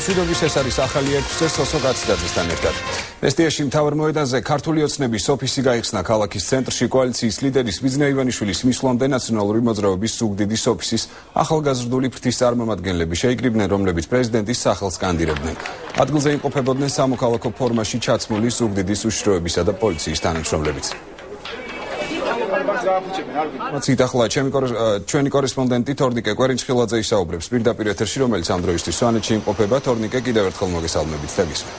მშვიდობის ეს არის ახალი ეპიზოდი სოსო გაცდაძესთან ერთად. მესტიაში მთავარ მოედანზე ქართული ოცნების ოფისი გაიხსნა ქალაქის ცენტრში კოალიციის ლიდერის ბიძინა ივანიშვილის მისვლამდე ნაციონალური მოძრაობის სუგდიდის ოფისის ახალგაზრდული ფრთის წარმომადგენლები შეიკრიბნენ, რომლებიც პრეზიდენტის სახელს კანდირებდნენ. ადგილზე იმყოფებოდნენ სამოქალაქო ფორმაში ჩაცმული სუგდიდის უშიშროებისა და პოლიციის თანამშრომლებიც. მოცით ახლა ჩვენი კორესპონდენტი თორნიკე კვერინჩხილაძე ისაუბრებს პირდაპირ ეთერში, რომელიც ამ დროისთვის სვანეთში იმყოფება. თორნიკე, კიდევ ერთხელ მოგესალმებით და გისმენთ.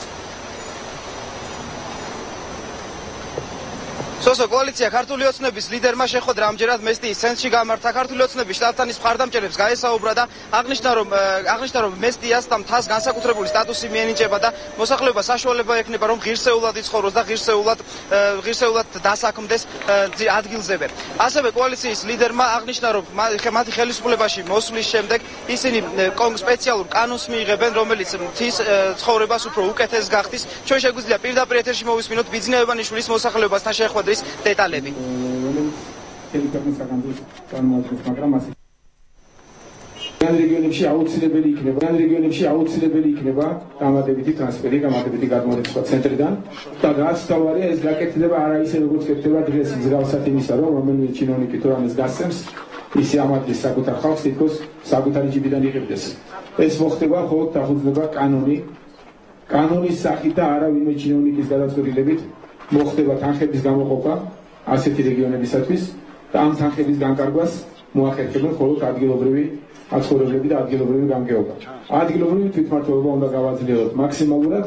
სოსო კოალიცია ქართული ოცნების ლიდერმა შეხვედრა ამჯერად მესტიის ცენტრში გამართა. ქართული ოცნების შტაბ-თანის მხარდამჭერებს გაესაუბრა და აღნიშნა რომ მესტიას და მთას განსაკუთრებული სტატუსი მიენიჭება და მოსახლეობა საშუალება ექნება რომ ღირსეულად იცხოვროს და ღირსეულად დასაქმდეს ადგილზევე. ასევე კოალიციის ლიდერმა აღნიშნა რომ მათი ხელისუფლებაში მოსვლის შემდეგ ისინი სპეციალურ კანონს მიიღებენ, რომელიც მთის ცხოვრებას უფრო უკეთეს გახდის. ჩვენ შეგვიძლია პირდაპირ ეთერში მოვისმინოთ ბიძინა ივანიშვილის მოსახლეობასთან შეხვედრის დეტალები. რეგიონებში აუცილებელი იქნება დამატებითი ტრანსფერი, დამატებითი გადმოეცვა ცენტრიდან და რაც თავარია ეს გაკეთდება არა ისე როგორც კეთდება დღეს მსგავსად იმისა, რომ რომელიმე ჩინოვნიკი თუ რამეს გასცემს, ისე ამატის საკუთარ ხალხს თითქოს საკუთარი ჯიბიდან იღებდეს. ეს მოხდება მხოლოდ დაფუძნება კანონის სახით და არა ვინმე ჩინოვნიკის გადაწყვეტილებით მოხდება თანხების გამოყოფა ასეთი რეგიონებისათვის და ამ თანხების განკარგვას მოახერხებენ მხოლოდ ადგილობრივი მაცხოვრებლები და ადგილობრივი გამგეობა. ადგილობრივი თვითმმართველობა უნდა გავაძლიეროთ მაქსიმალურად.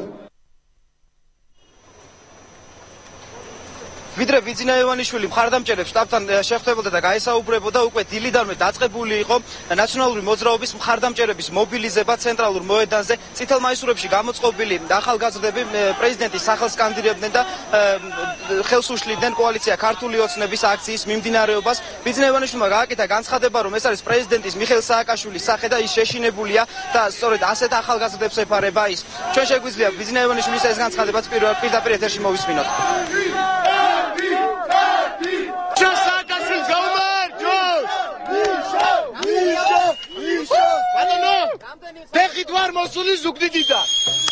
ვიდრე ბიძინა ივანიშვილი მხარდამჭერებს შტაბთან შეხვდებოდა და გაესაუბრებოდა, უკვე დილიდანვე დაწყებული იყო ნაციონალური მოძრაობის მხარდამჭერების მობილიზება ცენტრალურ მოედანზე. წითელ მაისურებში გამოწყობილი ახალგაზრდები პრეზიდენტის სახელს კანდიდირებდნენ და ხელს უშლიდნენ კოალიცია ქართული ოცნების აქციის მიმდინარეობას. ბიძინა ივანიშვილმა გააკეთა განცხადება, რომ ეს არის პრეზიდენტის მიხეილ სააკაშვილის სახე და ის შეშინებულია და სწორედ ასეთ ახალგაზრდებს ეფარება ის. ჩვენ შეგვიძლია ბიძინა ივანიშვილის ეს განცხადებაც პირდაპირ ეთერში მოვისმინოთ. ფეხით ვარ მოსული ზუგდიდიდან.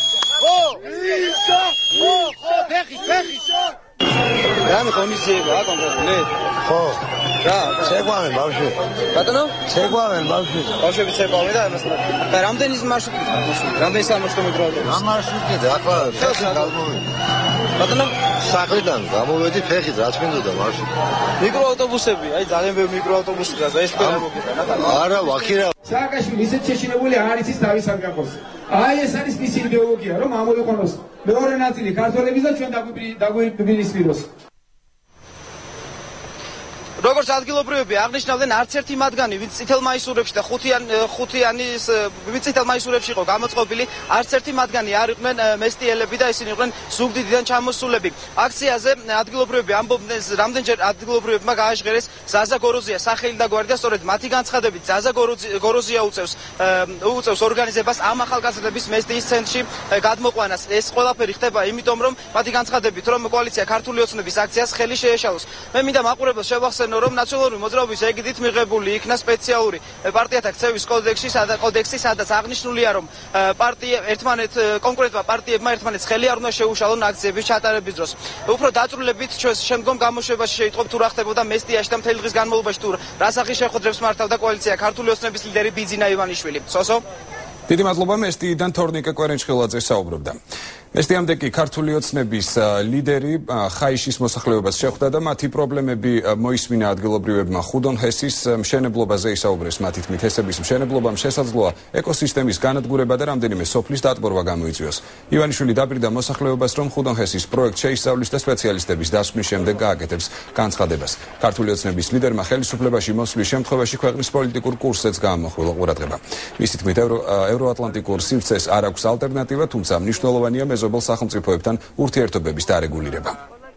ფეხით. რამე კონდიციები აქვს კონკრეტულად? ხო. რა, შეგვამენ ბავშვი. ბატონო? შეგვამენ ბავშვი. ბავშვები შეგვამენ და ამას და რამდენი მარშრუტი მოსული? რამდენი სამარშრუტო მიგროვდა? რა მარშრუტი ახლა ფეხით გამოვედი. ბატონო? სახლიდან გამოვედი ფეხით, რაც მინდოდა მარშრუტი. მიკროავტობუსები, აი ძალიან ბევრი მიკროავტობუსი და ეს ყველა მოგედა. არა, ვაქირა. სააკაშვილი ისეთ შეშინებული არ იცის თავისად გახოს. აი ეს არის მისი იდეოლოგია, რომ ამოიყვანოს მეორე ნაწილი ქართველების და ჩვენ დაგვიპირისპიროს. როგორც ადგილობრივები აღნიშნავდნენ, არც ერთი მათგანი, ვინც წითელ მაისურებში და ხუთიანის წითელ მაისურებში იყო გამოწყობილი, არც ერთი მათგანი არ იყვნენ მესტიელები და ისინი იყვნენ ზუგდიდიდან ჩამოსულები. აქციაზე ადგილობრივები ამბობდნენ, რამდენჯერ ადგილობრივებმა გააჟღერეს ზაზა გოროზიას სახელი და გვარი და სწორედ მათი განცხადებით ზაზა გოროზია უწევს ორგანიზებას ამ ახალგაზრდების მესტიის ცენტრში გადმოყვანას. ეს ყველაფერი ხდება იმიტომ, რომ მათი განცხადებით, რომ კოალიცია ქართული ოცნების აქციას ხელი შეეშალოს. მე მინდა მაყურებელს შევახსენო, რომ ნაციონალური მოძრაობის ეგიდით მიღებული იქნა სპეციალური პარტიათა ქცევის კოდექსი, სადაც აღნიშნულია, რომ კონკრეტმა პარტიებმა ერთმანეთს ხელი არ უნდა შეუშალონ აქციების ჩატარების დროს. უფრო დაწვრილებით ჩვენს შემდგომ გამოშვებაში შეიტყობთ თუ რა ხდებოდა მესტიაში და მთელი დღის განმავლობაში თუ რა სახის შეხვედრებს მართავდა კოალიცია ქართული ოცნების ლიდერი ბიძინა ივანიშვილი. სოსო. დიდი მადლობა, მესტიიდან თორნიკე კვერინჩხილაძე საუბრობდა. მესტიამდე კი ქართული ოცნების ლიდერი ხაიშის მოსახლეობას შეხვდა და მათი პრობლემები მოისმინა ადგილობრივებმა. ხუდონ ჰესის მშენებლობაზე ისაუბრეს. მათი თქმით, ჰესების მშენებლობამ შესაძლოა ეკოსისტემის განადგურება და რამდენიმე სოფლის დატბორვა გამოიწვიოს. ივანიშვილი დაპირდა მოსახლეობას, რომ ხუდონ ჰესის პროექტ შეისწავლის და სპეციალისტების დასკვნის შემდეგ გააკეთებს განცხადებას. ქართული ოცნების ლიდერმა ხელისუფლებაში მოსვლის შემთხვევაში ქვეყნის პოლიტიკურ კურსზეც გაამახვილა ყურადღება. მისი თქმით, ევროატლანტიკურ სივრცეს არ აქვს ალტერნატივა, თუმცა მნიშვნელოვანია მეზობელ სახელმწიფოებთან ურთიერთობების დარეგულირება.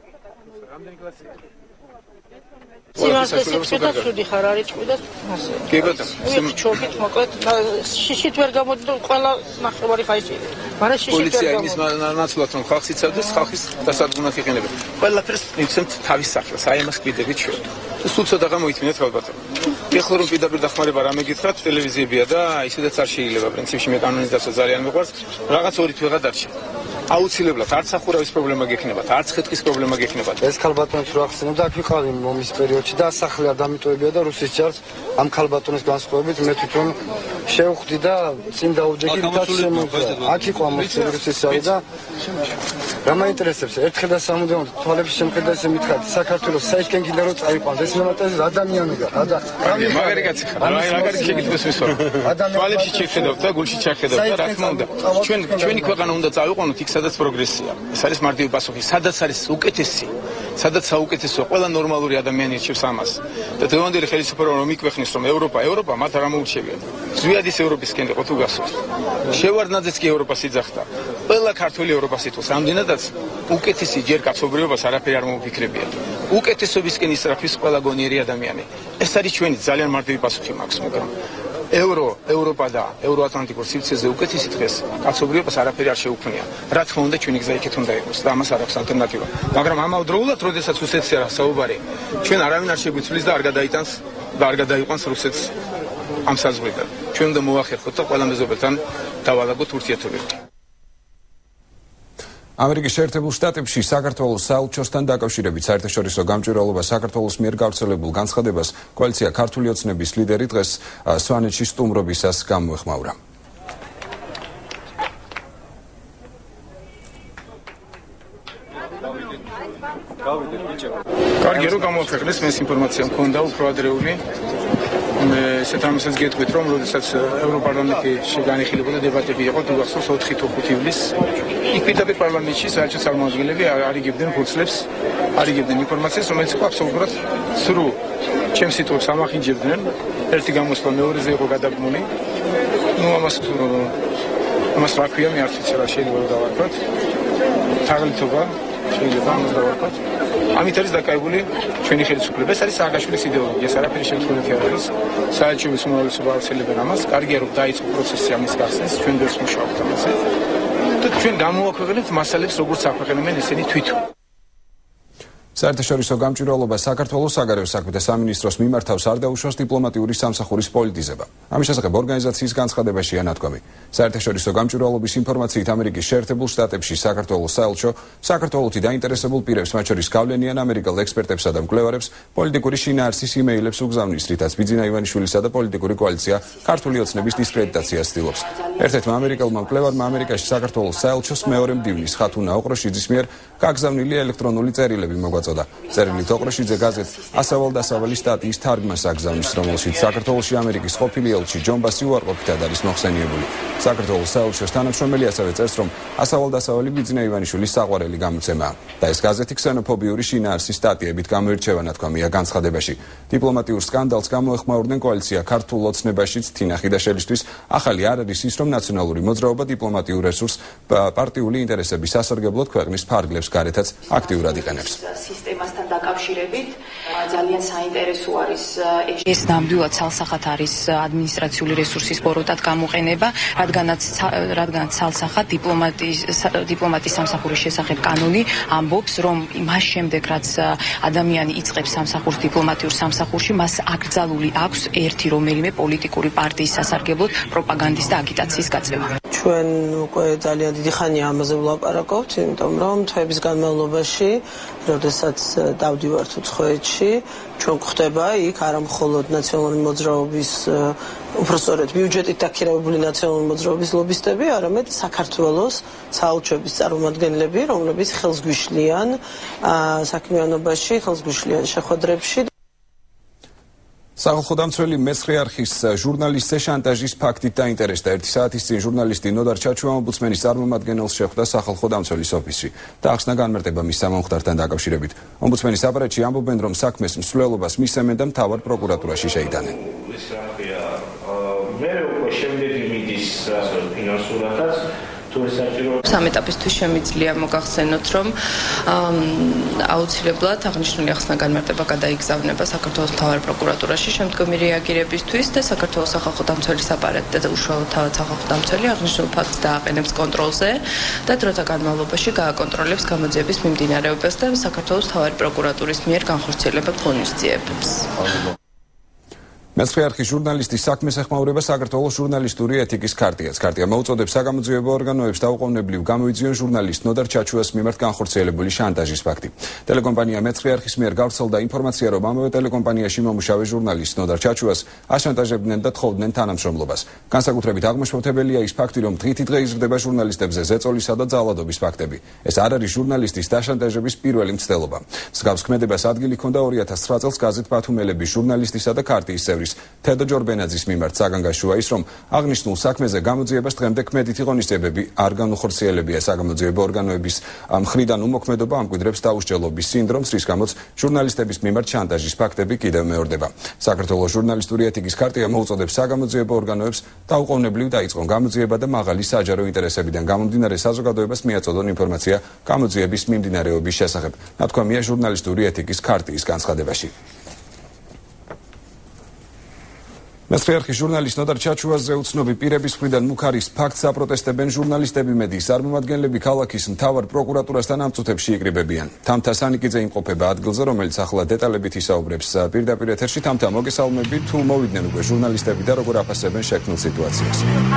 სიმართლეს იფიქრე და ცუდი ხარ არის ჭკვიდა ასე. კი ბატონო. ჩოგით მოკლედ შიშით ვერ გამოდიო ყველა ნახევარი ხაიჭი. მაგრამ შიშით ვერ პოლიცია იმის ნაცვლად რომ ხალხს იცავდეს, ხალხის დასადგმად იყენებენ. ყველაფერს მიცემთ თავის სახელს. აი ამას გვიდებით ჩვენ. სულ ცოტა გამოიწმინეთ ალბათ. ეხლა რომ პირდაპირ დახმარება რამე გითხრათ ტელევიზიებია და ისედაც არ შეიძლება პრინციპში მე კანონის დასვა ძალიან მიყვარს რაღაც ორი თვეღა დარჩა აუცილებლად არც სახურავის პრობლემა გექნებათ არც ხეთკის პრობლემა გექნებათ ეს ქალბატონებს რო ახსენებ და აქ ვიყავი მომის პერიოდში და ასახლე ადამიანებია და რუსის ჯარს ამ ქალბატონის განსხვავებით მე თვითონ შევხვდი და წინ დაუჯექი და შემოგვიდა აქ იყო ამოსული რუსის ჯარი და რა მაინტერესებს ერთხელ და სამუდამოდ თვალების შემხედა ესე მითხრათ საქართველოს საერთკენ კიდე რო წაიყვანს ეს მომენტზე ადამიანია მაგარი კაცი ხარ მაგარი შეგიძლიათ ვისვრო თვალებში შეხედავთ და გულში ჩახედავთ და რა თქმა უნდა ჩვენი ქვეყანა უნდა წავიყვანოთ იქ სადაც პროგრესია ეს არის მარტივი პასუხი სადაც არის უკეთესი სადაც საუკეთესო ყველა ნორმალური ადამიანი ირჩევს ამას და დღევანდელი ხელისუფლება რომ იქვეხნის რომ ევროპა მათ არ ამოურჩევიათ ზვიადის ევროპისკენ იყო თუ გასვლა შევარდნაძეც კი ევროპას იძახდა ყველა ქართველი ევროპას იტყვის ამდენადაც უკეთესი ჯერ კაცობრიობას არაფერი არ მოუფიქრებიათ უკეთესობისკენ ისრაფის ყველა გონიერი ადამიანი ეს არის ჩვენი ძალიან მარტივი პასუხი მაქვს მაგრამ ევროპა და ევროატლანტიკურ სივრცეზე უკეთესი დღეს კაცობრიობას არაფერი არ შეუქმნია. რა თქმა უნდა ჩვენი გზა იქით უნდა იყოს და ამას არ აქვს ალტერნატივა. მაგრამ ამავდროულად, როდესაც რუსეთზე რა საუბარი, ჩვენ არავინ არ შეგვიცვლის და არ გადაიყვანს რუსეთს ამ საზღვრიდან. ჩვენ უნდა მოახერხოთ და ყველა მეზობელთან დავალაგოთ ურთიერთობები. ამერიკის შეერთებულ შტატებში საქართველოს საელჩოსთან დაკავშირებით საერთაშორისო გამჭვირვალობა საქართველოს მიერ გავრცელებულ განცხადებას კოალიცია ქართული ოცნების ლიდერი დღეს სვანეთში სტუმრობისას გამოეხმაურა. კარგი რომ გამოაქვეყნეს ეს ინფორმაცია მქონდა უფრო ადრეული ესეთ ამასაც გეტყვით რომ როდესაც ევროპარლამენტი შეგანახილებოდა დებატები იყო თუ გახსოვს 4 თუ 5 ივლისს იქ პირდაპირ პარლამენტში საერთო წარმომადგენლები არიგებდნენ ფურცლებს არიგებდნენ ინფორმაციას რომელიც იყო აბსოლუტურად სრულ ჩემს სიტყვებს ამახინჯებდნენ ერთი გამოსვლა მეორეზე იყო გადაბმული ამას რა ქვია მე არც ვიცი რა შეიძლება დავარქვათ თაღლითობა შეიძლება ამას დავარქვათ ამით არის დაკავებული ჩვენი ხელისუფლება ეს არის სააკაშვილის იდეოლოგია ეს არაფერი შემთხვევით არ არის საელჩოების უმრავლესობა აუცილებენ ამას კარგია რომ დაიწყო პროცესი ამის გახსნის ჩვენ დერს მუშაობთ ამაზე და ჩვენ გამოვაქვეყნებთ მასალებს როგორც აქვეყნებენ ესენი თვითონ საერთაშორისო გამჭვირვალობა საქართველოს საგარეო საქმეთა სამინისტროს მიმართავს არ დაუშვას დიპლომატიური სამსახურის პოლიტიზება. ამის შესახებ ორგანიზაციის განცხადებაში ანათქვამი. საერთაშორისო გამჭვირვალობის ინფორმაციით ამერიკის შეერთებულ შტატებში საქართველოს საელჩო საქართველოსი დაინტერესებულ პირებს, მათ შორის გავლენიან ამერიკელ ექსპერტებსა და მკვლევარებს, პოლიტიკური შინაარსის იმეილებს უგზავნის, რითაც ბიძინა ივანიშვილისა და პოლიტიკური კოალიცია ქართული ოცნების დისკრედიტაციას ცდილობს. ერთ-ერთმა ამერიკელმა მკვლევარმა ამერიკაში საქართველოს საელჩოს მეორე მდივნის ხათუნა ოყროშიძის მიერ გაგზავნილი ელექტრონული წერილები მოგვაწოდა. წერილით ოყროშიძე გაზეთ ასავალ-დასავალი სტატიის თარგმნას აგზავნის, რომელშიც საქართველოში ამერიკის ყოფილი ელჩი ჯონ ბასი უარყოფითად არის მოხსენიებული. საქართველოს საელჩოს თანამშრომელი ასევე წერს, რომ ასავალ-დასავალი ბიძინა ივანიშვილის საყვარელი გამოცემაა და ეს გაზეთი ქსენოფობიური შინაარსის სტატიებით გამოირჩევა, ნათქვამია განცხადებაში. დიპლომატიურ სკანდალს გამოეხმაურდნენ კოალიცია ქართულ ოცნებაშიც თინა ხიდაშელისთვის. ახალი არ არის ის, რომ ნაციონალური მოძრაობა დიპლომატიურ რესურსს პარტიული ინტერესების სასარგებლოდ ქვეყნის ფარგლებს გარეთაც აქტიურად იყენებს. სისტემასთან დაკავშირებით ძალიან საინტერესო არის ეს ნამდვილად ცალსახად არის ადმინისტრაციული რესურსის ბოროტად გამოყენება, რადგანაც ცალსახად დიპლომატის სამსახურის შესახებ კანონი ამბობს, რომ მას შემდეგ რაც ადამიანი იწყებს სამსახურს დიპლომატიურ სამსახურში, მას აკრძალული აქვს ერთი რომელიმე პოლიტიკური პარტიის სასარგებლოდ პროპაგანდის და აგიტაციის გაწევა. ჩვენ უკვე ძალიან დიდი ხანია ამაზე ვლაპარაკობთ, იმიტომ რომ თვეების განმავლობაში როდესაც დავდივართ უცხოეთში, ჩვენ გვხვდება იქ არამხოლოდ ნაციონალური მოძრაობის, უпростоრეთ ბიუჯეტით დაქირავებული ნაციონალური მოძრაობის ლობისტები, არამედ საქართველოს საელჩოების წარმომადგენლები, რომლებიც ხელს გვიშლიან საქმიანობაში, ხელს გვიშლიან შეხვედრებში. სახალხო დამცველი მეცხრე არხის ჟურნალისტზე შანტაჟის ფაქტით დაინტერესდა. 1 საათის წინ ჟურნალისტი ნოდარ ჩაჩუა ომბუდსმენის წარმომადგენელს შეხვდა სახალხო დამცველის ოფისში და ახსნა განმარტება მის სამომხდართან დაკავშირებით. ომბუდსმენის აპარატში ამბობენ, რომ საქმეს მსვლელობას მისცემენ და მთავარ პროკურატურაში შეიტანენ. მე უკვე შემდეგი მიდის ფინანსურადაც სამ ეტაპისთვის შემიძლია მოგახსენოთ, რომ აუცილებლად აღნიშნული ახსნა განმარტება გადაიგზავნება საქართველოს მთავარ პროკურატურაში შემდგომი რეაგირებისთვის და საქართველოს სახალხო დამცველის აპარატი და უშუალოდ თავად სახალხო დამცველი აღნიშნულ ფაქტს დააყენებს კონტროლზე და დროთა განმავლობაში გააკონტროლებს გამოძიების მიმდინარეობას და საქართველოს მთავარი პროკურატურის მიერ განხორციელებულ ღონისძიებებს. მეცხრე არხის ჟურნალისტის საქმეს ეხმაურება საქართველოს ჟურნალისტური ეთიკის ქარტიაც. ქარტია მოუწოდებს საგამოძიებო ორგანოებს დაუყოვნებლივ გამოიძიონ ჟურნალისტ ნოდარ ჩაჩუას მიმართ განხორციელებული შანტაჟის ფაქტი. ტელეკომპანია მეცხრე არხის მიერ გავრცელდა ინფორმაცია, რომ ამავე ტელეკომპანიაში მომუშავე ჟურნალისტ ნოდარ ჩაჩუას აშანტაჟებდნენ და თხოვდნენ თანამშრომლობას. განსაკუთრებით აღმაშფოთებელია ის ფაქტი, რომ დღითი დღე იზრდება ჟურნალისტებზე ზეწოლისა და ძალადობის ფაქტები. ეს არ არის ჟურნალისტის დაშანტაჟების პირველი მცდელობა. მსგავს ქმედებას ადგილი ჰქონდა 2009 წელს გაზეთ ბათუმელების ჟურნალისტისა და ქარტიის წევრის თედო ჯორბენაძის მიმართ საგანგაშოა ის, რომ აღნიშნულ საქმეზე გამოძიებას დღემდე ქმედითი ღონისძიებები არ განუხორციელებია. საგამოძიებო ორგანოების მხრიდან უმოქმედობა ამკვიდრებს დაუსჯელობის სინდრომს, რის გამოც ჟურნალისტების მიმართ შანტაჟის ფაქტები კიდევ მეორდება. საქართველოს ჟურნალისტური ეთიკის ქარტია მოუწოდებს საგამოძიებო ორგანოებს დაუყოვნებლივ დაიწყონ გამოძიება და მაღალი საჯარო ინტერესებიდან გამომდინარე საზოგადოებას მიაწოდონ ინფორმაცია გამოძიების მიმდინარეობის შესახებ. ნათქვამია ჟურნალისტური ეთიკის ქარტიის განცხადებაში. მეცხრე არხის ჟურნალისტ ნოდარ ჩაჩუაზე უცნობი პირების მხრიდან მუქარის ფაქტს აპროტესტებენ ჟურნალისტები, მედიის წარმომადგენლები, ქალაქის მთავარ პროკურატურასთან ამ წუთებში იკრიბებიან. თამთა სანიკიძე იმყოფება ადგილზე, რომელიც ახლა დეტალებით ისაუბრებს პირდაპირ ეთერში. თამთა, მოგესალმებით, თუ მოვიდნენ უკვე ჟურნალისტები და როგორ აფასებენ შექმნილ სიტუაციას?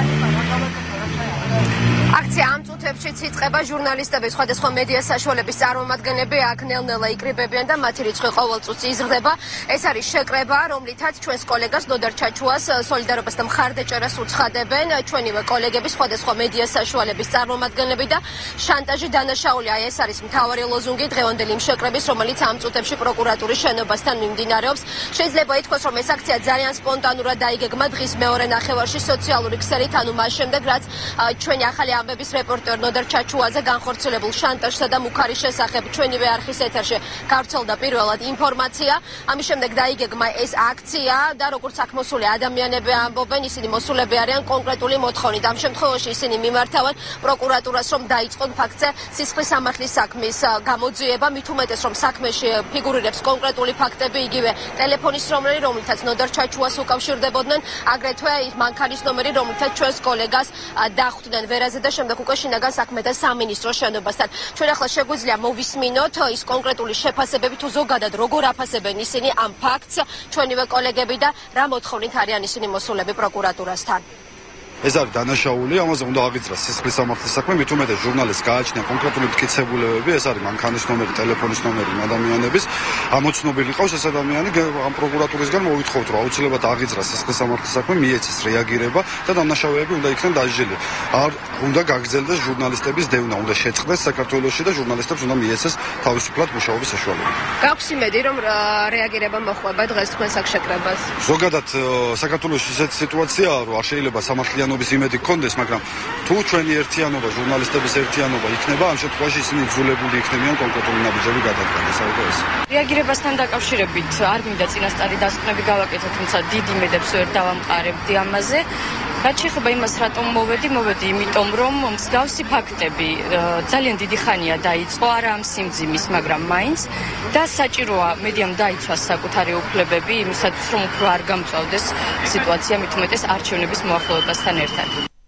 აქცია ამ წუთებშიც იწყება, ჟურნალისტები, სხვადასხვა მედია საშუალების წარმომადგენლები აქ ნელ-ნელა იკრიბებიან და მათი რიცხვი ყოველ წუთს იზრდება. ეს არის შეკრება, რომლითაც ჩვენს კოლეგას ნოდარ ჩაჩუას სოლიდარობას და მხარდაჭერას უცხადებენ ჩვენივე კოლეგები, სხვადასხვა მედია საშუალების წარმომადგენლები და შანტაჟი დანაშაული. აი ეს არის მთავარი ლოზუნგი დღევანდელი იმ შეკრების, რომელიც ამ წუთებში პროკურატურის შენობასთან მიმდინარეობს. შეიძლება ითქვას, რომ ეს აქცია ძალიან სპონტანურად დაიგეგმა დღის მეორე ნახევარში სოციალური ქსელით, ანუ მას შემდეგ, რაც ჩვენი ახალი ამბების რეპორტერ ნოდარ ჩაჩუაზე განხორციელებულ შანტაჟსა და მუქარის შესახებ ჩვენივე არხის ეთერში გავრცელდა პირველად ინფორმაცია. ამის შემდეგ დაიგეგმა ეს აქცია და როგორც აქ მოსული ადამიანები ამბობენ, ისინი მოსულები არიან კონკრეტული მოთხოვნით. ამ შემთხვევაში ისინი მიმართავენ პროკურატურას, რომ დაიწყონ ფაქტზე სისხლის სამართლის საქმის გამოძიება, მით უმეტეს, რომ საქმეში ფიგურირებს კონკრეტული ფაქტები, იგივე ტელეფონის ნომერი, რომლითაც ნოდარ ჩაჩუას უკავშირდებოდნენ, აგრეთვე მანქანის ნომერი, რომლითაც ჩვენს კოლეგას დახვდნენ ვერაზე და შემდეგ უკვე შინაგან საქმეთა სამინისტროს შენობასთან. ჩვენ ახლა შეგვიძლია მოვისმინოთ ის კონკრეტული შეფასებები, თუ ზოგადად როგორ აფასებენ ისინი ამ ფაქტს ჩვენივე კოლეგები და რა მოთხოვნით არიან ისინი მოსულები პროკურატურასთან. ეს არის დანაშაული, ამაზე უნდა აღიძრას სისხლის სამართლის საქმე, მით უმეტეს ჟურნალისტს გააჩნია კონკრეტული მტკიცებულებები, ეს არის მანქანის ნომერი, ტელეფონის ნომერი ადამიანების. ამოცნობილი ყავს ეს ადამიანი, ამ პროკურატურისგან მოვითხოვთ, რომ აუცილებლად აღიძრას სისხლის სამართლის საქმე, მიეცეს რეაგირება და დანაშაულები უნდა იქნან დასჯილი. არ უნდა გაგრძელდეს ჟურნალისტების დევნა, უნდა შეწყდეს საქართველოში და ჟურნალისტებს უნდა მიეცეს თავისუფლად მუშაობის საშუალება. გაქვს იმედი, რომ რეაგირება მოხდება დღეს თქვენს აქ შეკრებას? ზოგადად საქართველოში ისეთი სიტუაციაა, რომ არ შეიძლება სამართლიანობის იმედი გქონდეს, მაგრამ თუ ჩვენი ერთიანობა, ჟურნალისტების ერთიანობა იქნება, ამ შემთხვევაში ისინი იძულებული იქნებიან კონკრეტული ნაბიჯები გადადგან. ეს რეაგირებასთან დაკავშირებით არ მინდა წინასწარი დასკვნები გავაკეთოთ, თუმცა დიდ იმედებს ვერ დავამყარებდი ამაზე. რაც შეეხება იმას, რატომ მოვედი, იმიტომ რომ მსგავსი ფაქტები ძალიან დიდი ხანია დაიწყო, არა ამ სიმძიმის, მაგრამ მაინც და საჭიროა მედიამ დაიცვას საკუთარი უფლებები იმისათვის, რომ უფრო არ გამწვავდეს სიტუაცია, მით უმეტეს არჩევნების მოახლოებასთან ერთად.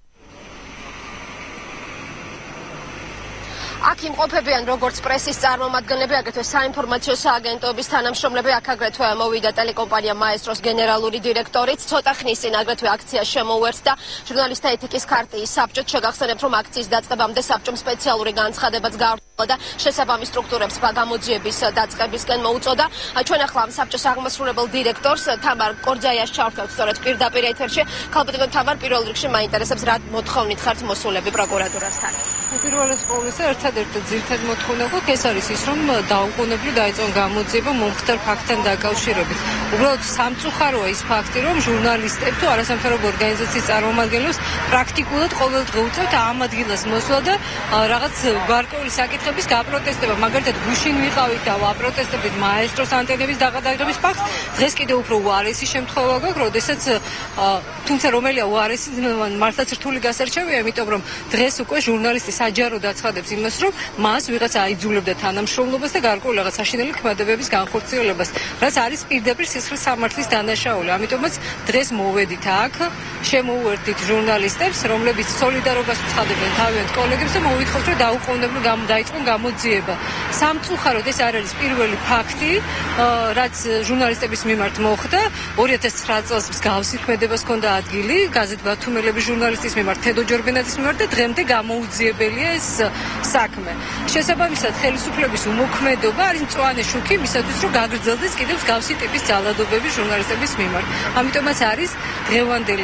აქ იმყოფებიან როგორც პრესის წარმომადგენლები, აგრეთვე საინფორმაციო სააგენტოების თანამშრომლები, აქ აგრეთვე მოვიდა ტელეკომპანია მაესტროს გენერალური დირექტორიც. ცოტა ხნის წინ აგრეთვე აქცია შემოუერთდა ჟურნალისტთა ეთიკის ქარტიის საბჭოც. შეგახსენებთ, რომ აქციის დაწყებამდე საბჭომ სპეციალური განცხადებაც გავრცელა და შესაბამის სტრუქტურებს გამოძიების დაწყებისკენ მოუწოდა. ჩვენ ახლა ამ საბჭოს აღმასრულებელ დირექტორს თამარ კორძაიას ჩავთვალთ სწორედ პირდაპირ ეთერში. ქალბატონო თამარ, პირველ რიგში მაინტერესებს, რა მოთხოვნით ხართ მოსულები პროკურატურასთან? პირველის ყოვლისა ერთადერთი ძირითადი მოთხოვნა გვაქვს, ეს არის ის, რომ დაუყოვნებლივ დაიწყონ გამოძიება მომხდარ ფაქტთან დაკავშირებით. უბრალოდ სამწუხაროა ის ფაქტი, რომ ჟურნალისტებს თუ არასამთავრობო ორგანიზაციის წარმომადგენლებს პრაქტიკულად ყოველდღე უწევთ ამ ადგილას მოსვლა და რაღაც გარკვეული საკითხების გაპროტესტება. მაგალითად, გუშინ ვიყავით და ვაპროტესტებით მაესტროს ანტენების დაყალიბების ფაქტს. დღეს კიდევ უფრო უარესი შემთხვევა გვაქვს, როდესაც თუმცა რომელია უარესი, მართლაც რთული გასარჩევია, იმიტომ რომ დღეს უკვე ჟურნალისტის საჯარო დაცხადებს იმას, რომ მას ვიღაცა აიძულებდა თანამშრომლობას და გარკვეული რაღაც საშინელი ქმედებების განხორციელებას, რაც არის პირდაპირ სისხლის სამართლის დანაშაული. ამიტომაც დღეს მოვედით აქ, შემოუერთდით ჟურნალისტებს, რომლებიც სოლიდარობას უცხადებენ თავიანთ კოლეგებს და მოვითხოვთ, რომ დაუყოვნებლივ დაიწყონ გამოძიება. სამწუხაროდ ეს არ არის პირველი ფაქტი, რაც ჟურნალისტების მიმართ მოხდა. 2009 წელს მსგავსი ქმედებას ჰქონდა ადგილი გაზეთ ბათუმელების ჟურნალისტის მიმართ, თედო ჯორბენაძის მიმართ და დღემდე გამოუძიებელია ეს საქმე. შესაბამისად, ხელისუფლების უმოქმედობა არის მწვანე შუქი მისათვის, რომ გაგრძელდეს კიდევ მსგავსი ტიპის ძალადობები ჟურნალისტების მიმართ. ამიტომაც არის დღევანდელი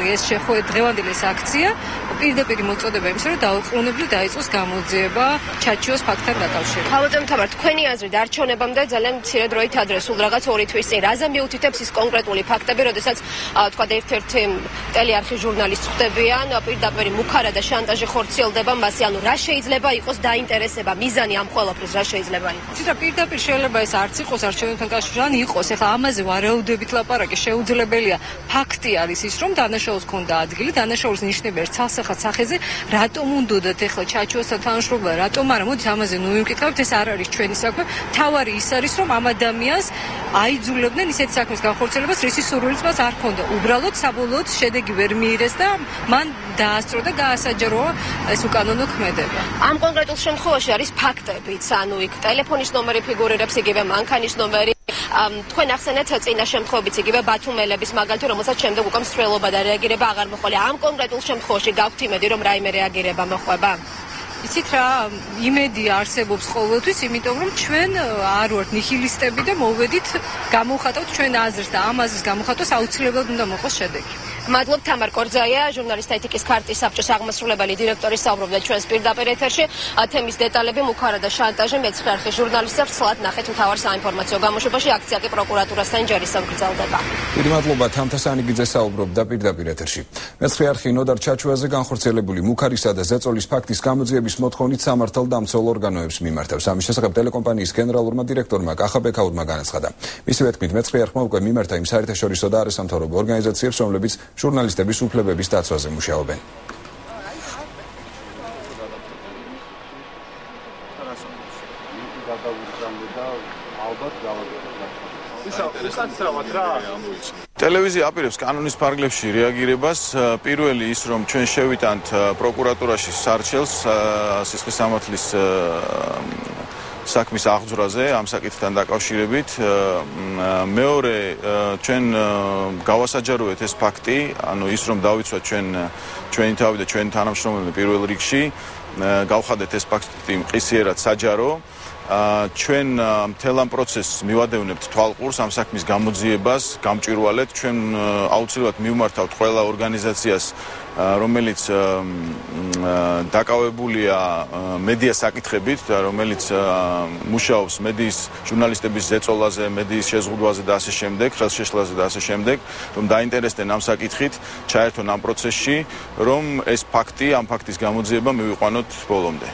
ეს აქცია, პირდაპირ მოწოდება იმისა, რომ დაუყოვნებლივ დაიწყოს გამოძიება ჩაჩიოს ფაქტთან დაკავშირებით. ხალხო თამარ, თქვენი აზრით არჩევნებამდე ძალიან მცირე დროით ადრე, სულ რაღაც 2 თვის წინ, რაზე მიუთითებს ის კონკრეტული ფაქტები, როდესაც თქვა ერთ-ერთი ტელეარხის ჟურნალისტს ხვდებიან, პირდაპირ მუქარა და შანტაჟი ხორციელდება მასზე, ანუ რა შეიძლება იყოს დაინტერესება, მიზანი ამ ყველაფრის რა შეიძლება იყოს? ცოტა პირდაპირ შეიძლება ეს არც იყოს არჩევნებთან კავშირში, ან იყოს, ეხლა ამაზე ვარაუდებით ლაპარაკი შეუძლებელია. ფაქტი არის ის, რომ დანაშაულს ჰქონდა ადგილი, დანაშაულის ნიშნები არის ცალსახად სახეზე, რატომ უნდათ ეხლა ჩაჩიოსთან თანამშრომლობა, რატომ არა? მოდით ამაზე ნუ ვიმკითხავთ, ეს არ არის ჩვენი საქმე. თავარი ის არის, რომ ამ ადამიანს აიძულებდნენ ისეთი საქმის განხორციელებას, რისი სურვილიც მას არ ჰქონდა. უბრალოდ საბოლოოდ შედეგი ვერ მიიღეს და მან დაასწრო და გაასაჯაროა ეს უკანონო ქმედება. ამ კონკრეტულ შემთხვევაში არის ფაქტებიც, ანუ იქ ტელეფონის ნომერი ფიგურირებს, იგივე მანქანის ნომერი. თქვენ ახსენეთ წინა შემთხვევებიც, იგივე ბათუმელების მაგალითი, რომელსაც შემდეგ უკვე მსვლელობა და რეაგირება აღარ მოხვალია. ამ კონკრეტულ შემთხვევაში გაქვთ იმედი, რომ რაიმე რეაგირება მოხდება? იცით რა, იმედი არსებობს ყოველთვის, იმიტომ რომ ჩვენ არ ვართ ნიჰილისტები და მოვედით გამოვხატავთ ჩვენ აზრს და ამ აზრს გამოხატოს აუცილებლად უნდა მოყოს შედეგი. მადლობ, თამარ კორძაია, ჟურნალისტთა ეთიკის ქარტის საბჭოს აღმასრულებელი დირექტორი საუბრობდა ჩვენს პირდაპირ ეთერში. თემის დეტალები, მუქარა და შანტაჟი, მეცხრე არხის ჟურნალისტებს ცლად ნახეთ მთავარ საინფორმაციო გამოშვებაში. აქცია კი პროკურატურასთან ჯერისამ გრძელდება. დიდი მადლობა, თამთასანი გიძე საუბრობდა პირდაპირ ეთერში. მეცხრე არხი ნოდარ ჩაჩუაზე განხორციელებული მუქარისა და ზეწოლის ფაქტის გამოძიების მოთხოვნით სამართალდამცველ ორგანოებს მიმართავს. ამის შესახებ ტელეკომპანიის გენერალურმა დირექტორმა კახა ბექაურმა განაცხადა. მისივე თქმით, მეცხრე არხმა უკვე მიმართა იმ საერთაშორისო და არასამთავრობო ორგანიზაციებს, რომლებიც ჟურნალისტების უფლებების დაცვაზე მუშაობენ. ტელევიზია აპირებს კანონის ფარგლებში რეაგირებას. პირველი ის, რომ ჩვენ შევიტანთ პროკურატურაში სარჩელს სისხლის სამართლის საქმის აღძვრაზე ამ საკითხთან დაკავშირებით. მეორე, ჩვენ გავასაჯაროეთ ეს ფაქტი, ანუ ის, რომ დავიცვათ ჩვენი თავი და ჩვენი თანამშრომლები პირველ რიგში, გავხადეთ ეს ფაქტი მყისიერად საჯარო. ჩვენ მთელ ამ პროცესს მივადევნებთ თვალყურს ამ საქმის გამოძიებას, გამჭვირვალეთ. ჩვენ აუცილებლად მივმართავთ ყველა ორგანიზაციას, რომელიც დაკავებულია მედია საკითხებით და რომელიც მუშაობს მედიის ჟურნალისტების ზეწოლაზე, მედიის შეზღუდვაზე და ასე შემდეგ, ხელშეშლაზე და ასე შემდეგ, რომ დაინტერესდნენ ამ საკითხით, ჩაერთონ ამ პროცესში, რომ ეს ფაქტი, ამ ფაქტის გამოძიება მივიყვანოთ ბოლომდე.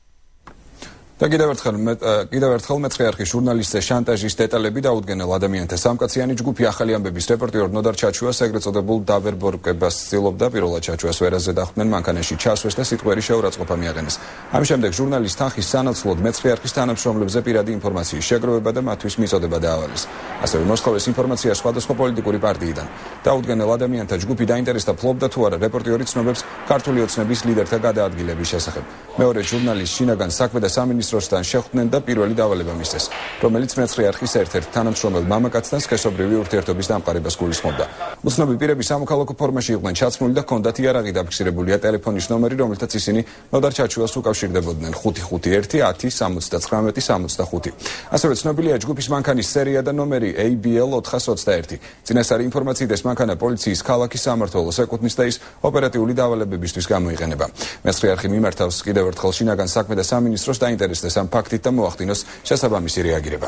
და კიდევ ერთხელ მეცხრე არხის ჟურნალისტზე შანტაჟის დეტალები დაუდგენელ ადამიანთა სამკაციანი ჯგუფი ახალი ამბების რეპორტიორ ნოდარ ჩაჩუას ეგრეთ წოდებულ დავერბორკებას ცდილობდა პირველად ჩაჩუას ვერაზე დახვდნენ მანქანაში ჩასვეს და სიტყვერი შეურაცხყოფა მიაყენეს. ამის შემდეგ ჟურნალისტ თანხის სანაცვლოდ მეცხრე არხის თანამშრომლებზე პირადი ინფორმაციის შეგროვება და მათთვის მიწოდება დაავალეს. ასევე მოსთხოვეს ინფორმაცია სხვადასხვა პოლიტიკური პარტიიდან. დაუდგენელ ადამიანთა ჯგუფი დაინტერესდა ფლობდა თუ არა რეპორტიორი ცნობებს ქართული ოცნების ლიდერთა გადაადგილების შესახებ. მეორე ჟურნალისტ შინაგან საქმე და სამინისტროსთან შეხვდნენ და პირველი დავალება მისცეს, რომელიც მეცხრე არხის ერთ-ერთ თანამშრომელ მამაკაცთან სქესობრივი ურთიერთობის დამყარებას გულისხმობდა. უცნობი პირები სამოქალაქო ფორმაში იყვნენ ჩაცმული და ჰქონდათ იარაღი დაფიქსირებულია ტელეფონის ნომერი, რომელთაც ისინი ნოდარ ჩაჩუას უკავშირდებოდნენ 551 10 79 65. ასევე ცნობილია ჯგუფის მანქანის სერია და ნომერი ABL 421. წინასწარი ინფორმაციით ეს მანქანა პოლიციის ქალაქის სამმართველოს ეკუთვნის და ის ოპერატიული დავალებებისთვის გამოიყენება. მეცხრე არხი მიმართავს კიდევ ერთხელ შინაგან საქმე და სამინისტროს დაინტერესდეს ამ ფაქტით და მოახდინოს შესაბამისი რეაგირება.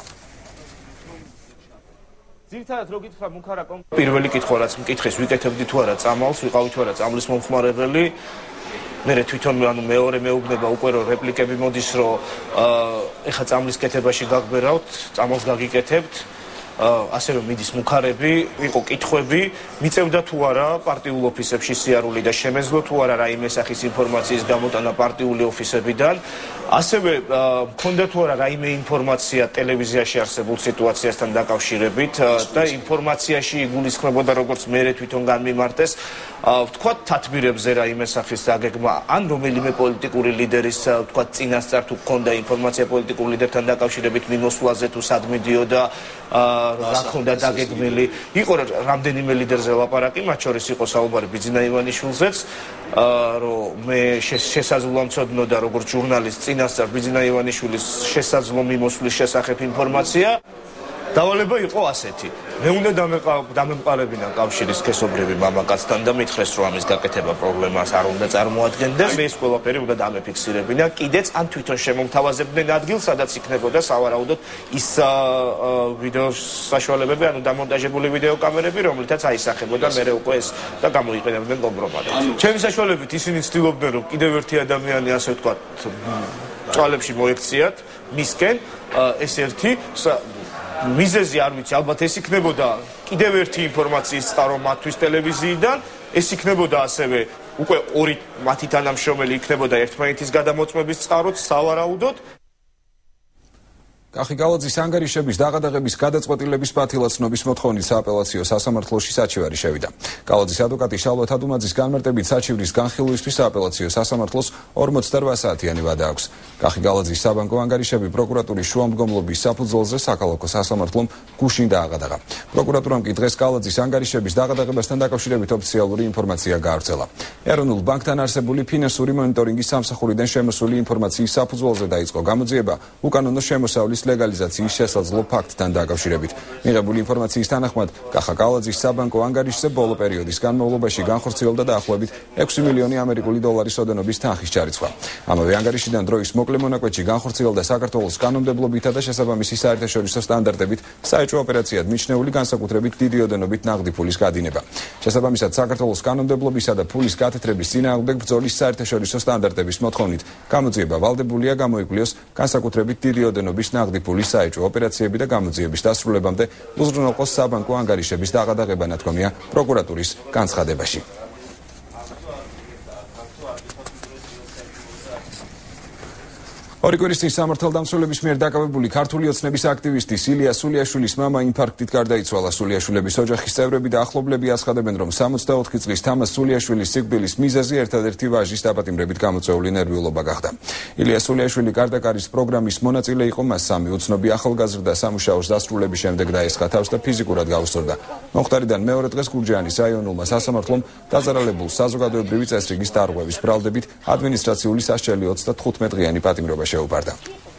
ძირთადად რო გითხრა მუქარა პირველი კითხვა რაც მკითხეს ვიკეთებდი თუ არა წამალს, ვიყავი თუ არა წამლის მომხმარებელი. მე თვითონ მეორე მეუბნება უკვე რომ რეპლიკები მოდის რომ ეხა წამლის კეთებაში გაგბერავთ, წამალს გაგიკეთებთ. ასევე მიდის მუქარები, იყო კითხვები, მიწევდა თუ არა პარტიულ ოფისებში სიარული და შემეძლო თუ არა რაიმე სახის ინფორმაციის გამოტანა პარტიული ოფისებიდან. ასევე მქონდა თუ არა რაიმე ინფორმაცია ტელევიზიაში არსებულ სიტუაციასთან დაკავშირებით და ინფორმაციაში იგულისხმებოდა როგორც მე თვითონ განმიმარტეს ვთქვათ თათბირებზე რაიმე სახის დაგეგმა ან რომელიმე პოლიტიკური ლიდერის ვთქვათ წინასწარ თუ ჰქონდა ინფორმაცია პოლიტიკურ ლიდერთან დაკავშირებით მიმოსვლაზე თუ სად მიდიოდა რა ქონდა დაგეგმილი იყო რამდენიმე ლიდერზე ლაპარაკი მათ შორის იყო საუბარი ბიძინა ივანიშვილზეც რომ მე შესაძლოა მცოდნოდა როგორც ჟურნალისტ წინასწარ ბიძინა ივანიშვილის შესაძლო მიმოსვლის შესახებ ინფორმაცია დავალება იყო ასეთი მე უნდა დამემყარებინა კავშირის სქესობრივი მამაკაცთან და მითხრეს რომ ამის გაკეთება პრობლემას არ უნდა წარმოადგენდეს მე ეს ყველაფერი უნდა დამეფიქსირებინა კიდეც ან თვითონ შემომთავაზებდნენ ადგილს სადაც იქნებოდა სავარაუდოდ ის ვიდეო საშუალებები ანუ დამონტაჟებული ვიდეო კამერები რომლითაც აისახებოდა მე უკვე ეს და გამოიყენებდნენ კომპრომატად ჩემი საშუალებით ისინი ცდილობდნენ რომ კიდევ ერთი ადამიანი ასე ვთქვათ წვალებში მოექციათ მისკენ ეს ერთი მიზეზი არ ვიცი ალბათ ეს იქნებოდა კიდევ ერთი ინფორმაციის წყარო მათთვის ტელევიზიიდან ეს იქნებოდა ასევე უკვე ორი მათი თანამშრომელი იქნებოდა ერთმანეთის გადამოწმების წყაროც სავარაუდოდ კახი გალაძის ანგარიშების დაღადაღების გადაწყვეტილების პათილაცნობის მოთხოვნით სააპელაციო სასამართლოში საჩივარი შევიდა. გალაძის ადვოკატი შალვა თადუმაძის განმარტებით საჩივრის განხილვისთვის სააპელაციო სასამართლოს 48 საათიანი ვადა აქვს. კახი გალაძის საბანკო ანგარიშები პროკურატურის შუამდგომლობის საფუძველზე საქალაქო სასამართლომ გუშინ დააღადაღა. პროკურატურამ კი დღეს გალაძის ანგარიშების დაღადაღებასთან დაკავშირებით ოფიციალური ინფორმაცია გაავრცელა. ეროვნულ ბანკთან არსებული ფინანსური მონიტორინგის სამსახურიდან შემოსული ინფორმაციის საფუძველზე დაიწყო გამოძიება უკანონო შემოსავლის ლეგალიზაციის შესაძლო ფაქტთან დაკავშირებით. მიღებული ინფორმაციის თანახმად, კახა გალაძის საბანკო ანგარიშზე ბოლო პერიოდის განმავლობაში განხორციელდა დაახლოებით 6 მილიონი ამერიკული დოლარის ოდენობის თანხის ჩარიცხვა. ამავე ანგარიშიდან დროის მოკლე მონაკვეთში განხორციელდა საქართველოს კანონმდებლობითა და შესაბამისი საერთაშორისო სტანდარტებით საეჭვო ოპერაციად მიჩნეული განსაკუთრებით დიდი ოდენობით ნაღდი ფულის გადინება. შესაბამისად, საქართველოს კანონმდებლობისა და ფულის გათეთრების წინააღმდეგ ბრძოლის საერთაშორისო სტანდარტების მოთხოვნით გამოძიება ვალდებულია გამოიკვლიოს განსაკუთრებით დიდი ოდენობის ნაღდი ფულის საეჭვო ოპერაციები და გამოძიების დასრულებამდე უზრუნველყოს საბანკო ანგარიშების დაღადაღება ნათქვამია პროკურატურის განცხადებაში. ორი კვირის წინ სამართალდამცველების მიერ დაკავებული ქართული ოცნების აქტივისტი სილია სულიაშვილის მამა ინფარქტით გარდაიცვალა. სულიაშვილების ოჯახის წევრები და ახლობლები აცხადებენ, რომ 64 წლის თამაზ სულიაშვილის სიკვდილის მიზეზი ერთადერთი ვაჟის დაპატიმრებით გამოწვეული ნერვიულობა გახდა. ილია სულიაშვილი გარდაკარის პროგრამის მონაწილე იყო, მას სამი უცნობი ახალგაზრდა სამუშაოს დასრულების შემდეგ დაესხა თავს და ფიზიკურად გაუსწორდა. მომხდარიდან მეორე დღეს გურჯაანის რაიონულმა სასამართლომ დაზარალებულ საზოგადოებრივი წესრიგის დარღვევის ბრალდებით ადმინისტრაციული სასჯელი 35 დღიანი პატიმრობა შეუპარდა.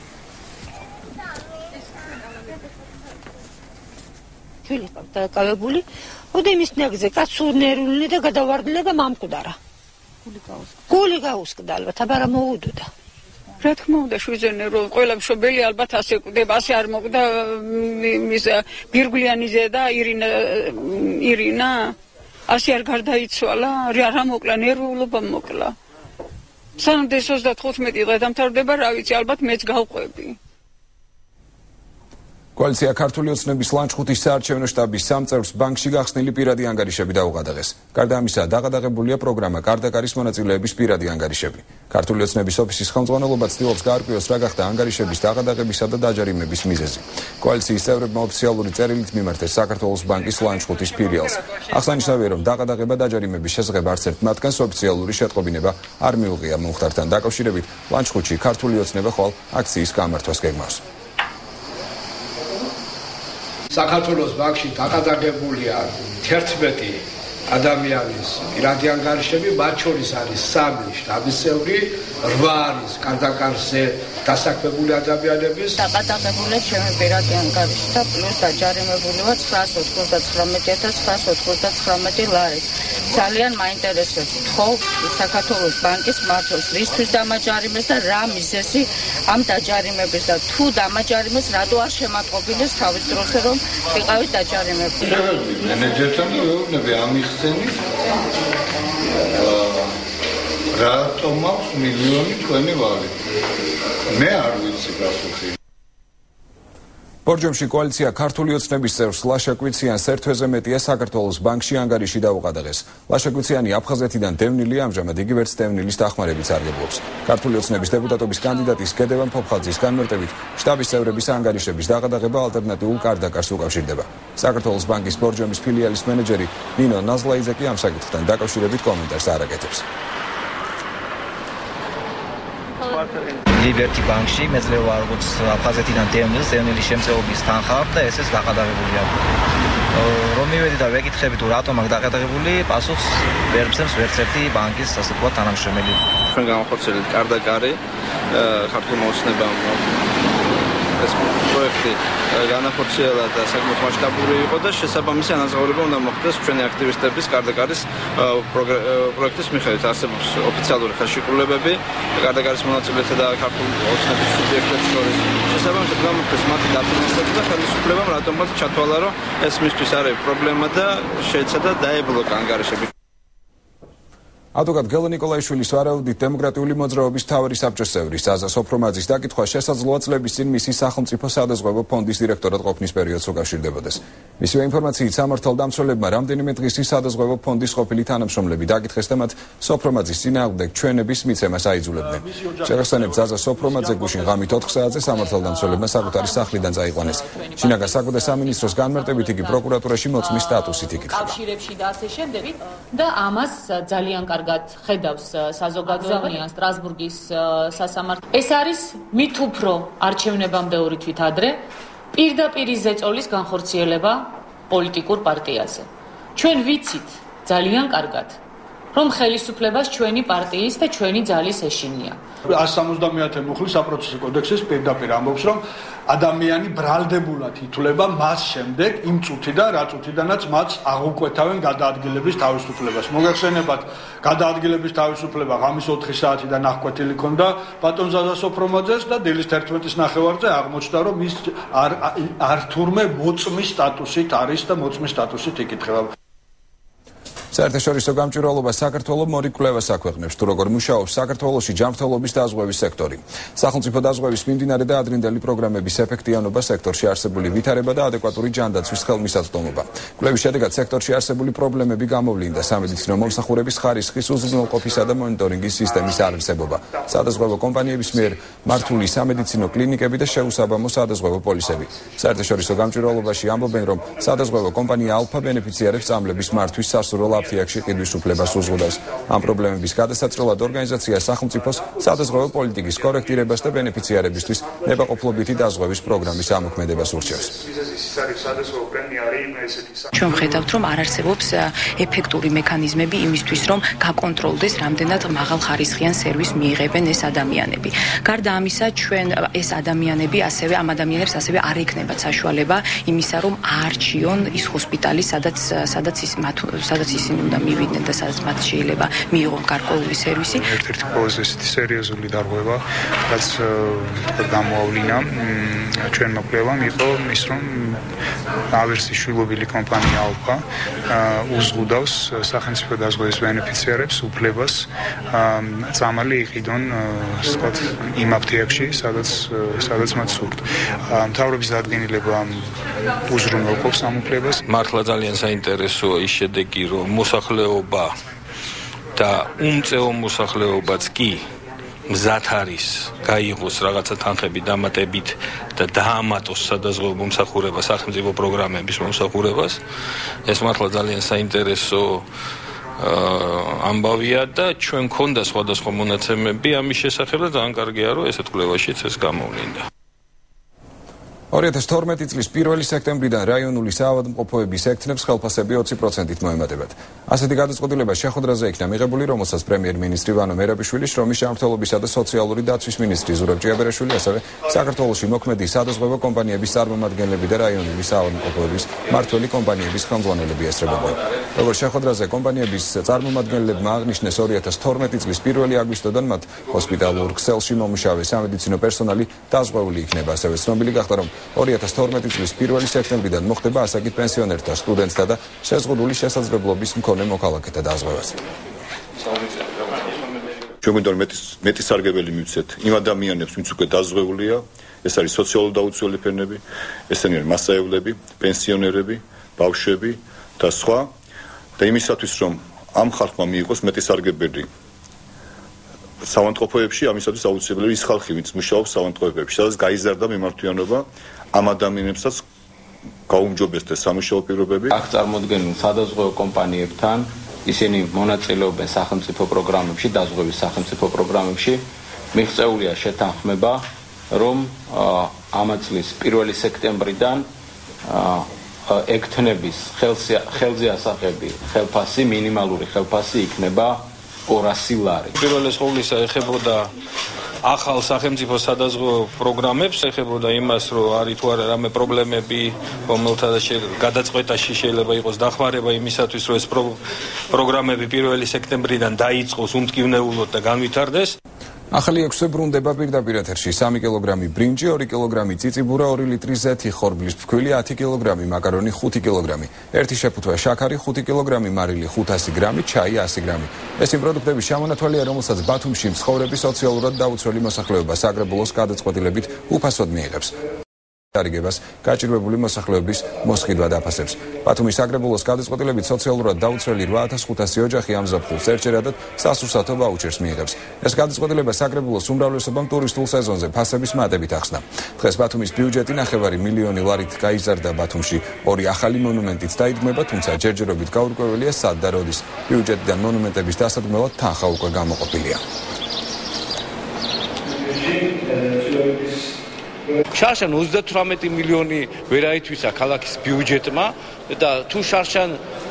ჩვილი დაკავებული, ოდემის ნაგზე კაცუნერული და გადავარდნილი და მამკვდარა. გული გაუსკდა ალბათ, აბარა მოუდოდა. რა თქმა უნდა შვიძენენ რომ ყველა მშობელი ალბათ ასე კვდება, ასე არ მოკვდა მის გირგვლიანიზე და ირინა ასე არ გარდაიცვალა, რა მოკლა ნერვულობა მოკლა. სანამ 35 დღე დამთავრდება, რა ვიცი, ალბათ მეც გავყვები. კოალიცია ქართული ოცნების ლანჩხუთის საარჩევნო შტაბის სამწევრს ბანკში გახსნილი პირადი ანგარიშები დაუღადაღეს. გარდა ამისა, დაღადაღებულია პროგრამა კარდაკარის მონაწილეების პირადი ანგარიშები. ქართული ოცნების ოფისის ხელმძღვანელობა ცდილობს გაარკვიოს რა გახდა ანგარიშების დაღადაღებისა და დაჯარიმების მიზეზი. კოალიციის წევრებმა ოფიციალური წერილით მიმართეს საქართველოს ბანკის ლანჩხუთის ფილიალს. აღსანიშნავია, რომ დაღადაღება დაჯარიმების შესახებ არც ერთ მათგანს ოფიციალური შეტყობინება არ მიუღია. მომხდართან დაკავშირებით ლანჩხუთში ქართული ოცნება ხვალ აქციის გამართვას გეგმავს. საქართველოს ბანკში დაღადაღებულია 11 ადამიანის პირადი ანგარიშები, მათ შორის არის 3 შტაბის წევრი, 8 არის კარდაკარზე დასაქმებული ადამიანების. დაღადაღებულია ჩემი პირადი ანგარიში და პლუს დაჯარიმებული ვარ 999,999 ლარი. ძალიან მაინტერესებს ხო საქართველოს ბანკის მმართველს რისთვის დამაჯარიმეს და რა მიზეზი ამ დაჯარიმების და თუ დამაჯარიმეს რატო არ შემატყობინეს თავის დროზე რომ ვიყავით დაჯარიმებული. მენეჯერთან ვეუბნები ამიხსენით რატომ აქვს მილიონი თქვენი ვალი. მე არ ვიცი გასუხი. ბორჯომში კოალიცია ქართული ოცნების წევრს ლაშა-კვიციანს ერთვეზე მეტია საქართველოს ბანკში ანგარიში დაუყადაღეს. ლაშა-კვიციანი აფხაზეთიდან დევნილია, ამჟამად იგი ვერც დევნილის დახმარებით სარგებლობს. ქართული ოცნების დეპუტატობის კანდიდატის გედევან ფოფხაძის განმარტებით, შტაბის წევრების ანგარიშების დაყადაღება ალტერნატიულ კარდაკარს უკავშირდება. საქართველოს ბანკის ბორჯომის ფილიალის მენეჯერი ნინო ნაზლაიძე კი ამ საკითხთან დაკავშირებით კომენტარს არ აკეთებს. ლიბერტი ბანკში მეძლევა როგორც აფხაზეთიდან დევნილის შემწეობის თანხა და ესეც დაყადაღებულია. რომ მივედი და ვეკითხები თუ რატომ აქ დაყადაღებული, პასუხს ვერ მცემს ვერც ერთი ბანკის ასე ვთქვათ თანამშრომელი. ჩვენ გამახორციელებთ კარდაკარი ქართულმა ოცნებამ ეს პროექტი განახორციელა და საკმაოდ მასშტაბური იყო და შესაბამისი ანაზღაურება უნდა მოხდეს ჩვენი აქტივისტების კარდაკარის პროექტის მიხედვით. არსებობს ოფიციალური ხელშეკრულებები კარდაკარის მონაწილეთა და ქართული ოცნების სუბიექტებს შორის. შესაბამისად გამოხდეს მათი დაფინანსება და ხელისუფლებამ რატომღაც ჩათვალა, რომ ეს მისთვის არის პრობლემა და შეეცადა დაებლოკა ანგარიშები. ადვოკატ გელო ნიკოლაიშვილის ვარაუდით დემოკრატიული მოძრაობის მთავარი საბჭოს წევრი ზაზა სოფრომაძის დაკითხვა შესაძლოა წლების წინ მისი სახელმწიფო სადაზღვევო ფონდის დირექტორად ყოფნის პერიოდს უკავშირდებოდეს. მისივე ინფორმაციით სამართალდამცველებმა რამდენიმე დღის წინ სადაზღვევო ფონდის ყოფილი თანამშრომლები დაკითხეს და მათ სოფრომაძის წინააღმდეგ ჩვენების მიცემას აიძულებდნენ. შეგახსენებთ, ზაზა სოფრომაძე გუშინ ღამით 4 საათზე სამართალდამცველებმა საკუთარი სახლიდან წაიყვანეს. შინაგან საქმეთა სამინისტროს განმარტებით იგი პროკურატურაში მოწმის სტატუსით იკითხება. კავშირებში და ასე შემდეგ და ამას ძალიან ხედავს საზოგადოება სტრასბურგის სასამართლო. ეს არის მით უფრო არჩევნებამდე 2 თვით ადრე პირდაპირ ზეწოლის განხორციელება პოლიტიკურ პარტიაზე. ჩვენ ვიცით ძალიან კარგად, რომ ხელისუფლებას ჩვენი პარტიის და ჩვენი ძალის ეშინია. 170 მუხლის საპროცესო კოდექსის პირდაპირ ამბობს, რომ ადამიანი ბრალდებულად ითვლება მას შემდეგ იმ წუთიდან, რა წუთიდანაც მათ აღუკვეთავენ გადაადგილების თავისუფლებას. მოგეხსენებათ, გადაადგილების თავისუფლება ღამის 4 საათიდან აღკვეთილი ქონდა ბატონ ზაზა სოფრომაძეს და დილის 11-ის ნახევარზე აღმოჩნდა, რომ ის არ თურმე მოწმის სტატუსით არის და მოწმის სტატუსით იკითხება. საერთაშორისო გამჭვირვალობა საქართველოს მორი კვლევას აქვეყნებს, თუ როგორ მუშაობს საქართველოში ჯანმრთელობის დაზღვევის სექტორი. სახელმწიფო დაზღვევის მიმდინარე და ადრინდელი პროგრამების ეფექტიანობა, სექტორში არსებული ვითარება და ადეკვატური ჯანდაცვის ხელმისაწვდომობა. კვლევის შედეგად სექტორში არსებული პრობლემები გამოვლინდა სამედიცინო მომსახურების ხარისხის უზრუნველყოფისა და მონიტორინგის სისტემის არარსებობა, სადაზღვევო კომპანიების მიერ მართული სამედიცინო კლინიკები და შეუსაბამო სადაზღვევო პოლისები. საერთაშორისო გამჭვირვალობაში ამბობენ, რომ სადაზღვევო კომპანია ალფა ბენეფიციარებს წამლების მართვის სასურველ აფთიაქში ყიდვის უფლებას უზღუდავს. ამ პრობლემების გადასაჭრელად ორგანიზაცია სახელმწიფოს სადაზღვევო პოლიტიკის კორექტირებას და ბენეფიციარებისთვის ნებაყოფლობითი დაზღვევის პროგრამის ამოქმედებას ურჩევს. ჩვენ ვხედავთ, რომ არ არსებობს ეფექტური მექანიზმები იმისთვის, რომ გაკონტროლდეს რამდენად მაღალხარისხიან სერვისს მიიღებენ ეს ადამიანები. გარდა ამისა, ჩვენ ეს ადამიანები ასევე ამ ადამიანებს ასევე არ ექნებათ საშუალება იმისა, რომ აარჩიონ ის ჰოსპიტალი, სადაც ისინი უნდა მივიდნენ და სადაც მათ შეიძლება მიიღონ გარკვეული სერვისი. ერთ-ერთი ყველაზე სერიოზული დარღვევა, რაც გამოავლინა ჩვენმა კვლევამ იყო ის, რომ ავერსის შვილობილი კომპანია ალფა უზღუდავს სახელმწიფო დაზღვევის ბენეფიციარებს უფლებას წამალი იყიდონ იმ აფთიაქში, სადაც მათ სურთ. მთავრობის დადგენილება უზრუნველყოფს ამ უფლებას. მართლა ძალიან საინტერესოა ის შედეგი, რომ მოსახლეობა და უმწეო მოსახლეობაც კი მზად არის გაიღოს რაღაცა თანხები დამატებით და დაამატოს სადაზღვევო მომსახურება სახელმწიფო პროგრამების მომსახურებას. ეს მართლა ძალიან საინტერესო ამბავია და ჩვენ ქონდა სხვადასხვა მონაცემები ამის შესახებ და ძალიან კარგია, რომ ესეთ კვლევაშიც ეს გამოვლინდა. 2012 წლის 1 სექტემბრიდან რაიონული საავადმყოფოების ექთნებს ხელფასები 20%-ით მოემატებათ. ასეთი გადაწყვეტილება შეხვედრაზე იქნა მიღებული, რომელსაც პრემიერ-მინისტრი ვანო მერაბიშვილი, შრომის ჯანმრთელობისა და სოციალური დაცვის მინისტრი ზურაბ ჭიაბერაშვილი, ასევე საქართველოში მოქმედი სადაზღვევო კომპანიების წარმომადგენლები და რაიონული საავადმყოფოების მმართველი კომპანიების ხელმძღვანელები ესწრებოდნენ. როგორც შეხვედრაზე კომპანიების წარმომადგენლებმა აღნიშნეს, 2012 წლის 1 აგვისტოდან მათ ჰოსპიტალურ ქსელში მომუშავე სამედიცინო პერსონალი დაზღვეული იქნება. ასევე ცნობილი გახდა, რომ 2012 წლის 1 სექტემბრიდან მოხდება ასაკით პენსიონერთა, სტუდენტთა და შეზღუდული შესაძლებლობის მქონე მოქალაქეთა დაზღვევაც. ჩვენ გვინდა მეტი სარგებელი მივცეთ იმ ადამიანებს, ვინც უკვე დაზღვეულია, ეს არის სოციალურად დაუცველი ფენები, ესენი არის მასწავლებლები, პენსიონერები, ბავშვები და სხვა და იმისათვის რომ ამ ხალხმა მიიღოს მეტი სარგებელი საავადმყოფოებში, ამისათვის აუცილებელია ის ხალხი, ვინც მუშაობს საავადმყოფოებში, სადაც გაიზარდა მიმართვიანობა ამ ადამიანებსაც გაუმჯობესდეს სამუშაო პირობები. აქ წარმოდგენილ სადაზღვევო კომპანიებთან ისინი მონაწილეობენ სახელმწიფო პროგრამებში, დაზღვევის სახელმწიფო პროგრამებში. მიღწეულია შეთანხმება, რომ ამ წლის 1 სექტემბრიდან ექთნების ხელზე ასახები ხელფასი, მინიმალური ხელფასი იქნება 200 ლარი. პირველეს ყოვლისა ეხებოდა ახალ სახელმწიფო სადაზღვევო პროგრამებს, ეხებოდა იმას, რომ არის თუ არა რამე პრობლემები, რომელთა გადაწყვეტაში შეიძლება იყოს დახმარება იმისათვის, რომ ეს პროგრამები 1 სექტემბრიდან დაიწყოს უმტკივნეულოდ და განვითარდეს. ახალი 6 ბრუნდება პირდაპირ ეთერში 3 კილოგრამი ბრინჯი, 2 კილოგრამი წიწიბურა, 2 ლიტრი ზეთი, ხორბლის ფქვილი, 10 კილოგრამი მაკარონი, 5 კილოგრამი, 1 შეფუთვა შაქარი, 5 კილოგრამი მარილი, 500 გრამი, ჩაი 100 გრამი. ეს იმ პროდუქტების ჩამონათვალია, რომელსაც ბათუმში მცხოვრები სოციალურად დაუცველი მოსახლეობა საგრებულოს გადაწყვეტილებით უფასოდ მიიღებს. დარიგებას გაჭირვებული მოსახლეობის მოსყიდვა დაფასებს. ბათუმის საგრებულოს გადაწყვეტილებით სოციალურად დაუცველი 8500 ოჯახი ამზაფხულს ერთჯერადად სასურსათო ვაუჩერს მიიღებს. ეს გადაწყვეტილება საგრებულოს უმრავლესობამ ტურისტულ სეზონზე ფასების მატებით ახსნა. დღეს ბათუმის ბიუჯეტი 9 მილიონი ლარით გაიზარდა. ბათუმში 2 ახალი მონუმენტიც დაიდგმება, თუმცა ჯერჯერობით გაურკვეველია სად და როდის. ბიუჯეტიდან მონუმენტების დასადგმელად თანხა უკვე გამოყოფილია. შარშან 38 მილიონი ვერ აითვისა ქალაქის ბიუჯეტმა და თუ შარშან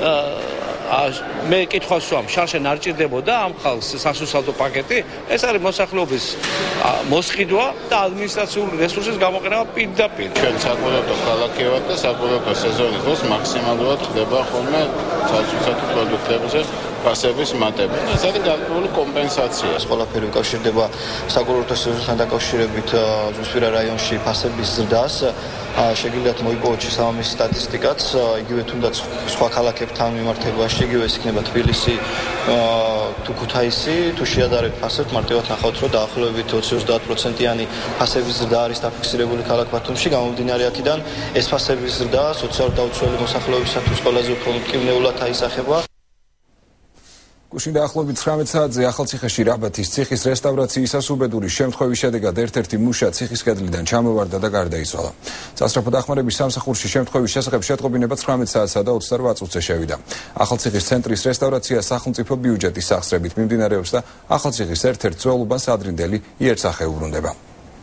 მე კითხვას ვსვამ, შარშან არ ჭირდებოდა ამ ხალხს სასურსათო პაკეტი, ეს არის მოსახლეობის მოსყიდვა და ადმინისტრაციული რესურსის გამოყენება პირდაპირ. ჩვენ საკუთრებო ქალაქი ვართ და საკუთრებო სეზონის დროს მაქსიმალურად ხდება ხოლმე სასურსათო პროდუქტებზე ფასების მატება. ეს არის გარკვეული კომპენსაცია. ეს ყველაფერი უკავშირდება საკუთრებო სეზონთან დაკავშირებით ზუსტირა რაიონში ფასების ზრდას. შეგიძლიათ მოიპოვოთ შესაბამის სტატისტიკაც, იგივე თუნდაც სხვა ქალაქებთან მიმართებაში, იგივე ეს იქნება თბილისი, თუ ქუთაისი, თუ შეადარებთ ფასებს, მარტივად ნახავთ, რომ დაახლოებით 20-30%-იანი ფასების ზრდა არის დაფიქსირებული ქალაქ ბათუმში, გამომდინარე აქედან ეს ფასების ზრდა სოციალურად დაუცველი მოსახლეობისათვის ყველაზე უფრო მტკივნეულად აისახება. გუშინ დაახლოებით 19 საათზე ახალციხეში რაბათის ციხის რესტავრაციისას უბედური შემთხვევის შედეგად ერთ-ერთი მუშა ციხის კედლიდან ჩამოვარდა და გარდაიცვალა. სასწრაფო დახმარების სამსახურში შემთხვევის შესახებ შეტყობინება 19 საათსა და 28 წუთზე შევიდა. ახალციხის ცენტრის რესტავრაცია სახელმწიფო ბიუჯეტის სახსრებით მიმდინარეობს და ახალციხის ერთ-ერთ ძველუბანს ადრინდელი იერცახე უბრუნდება.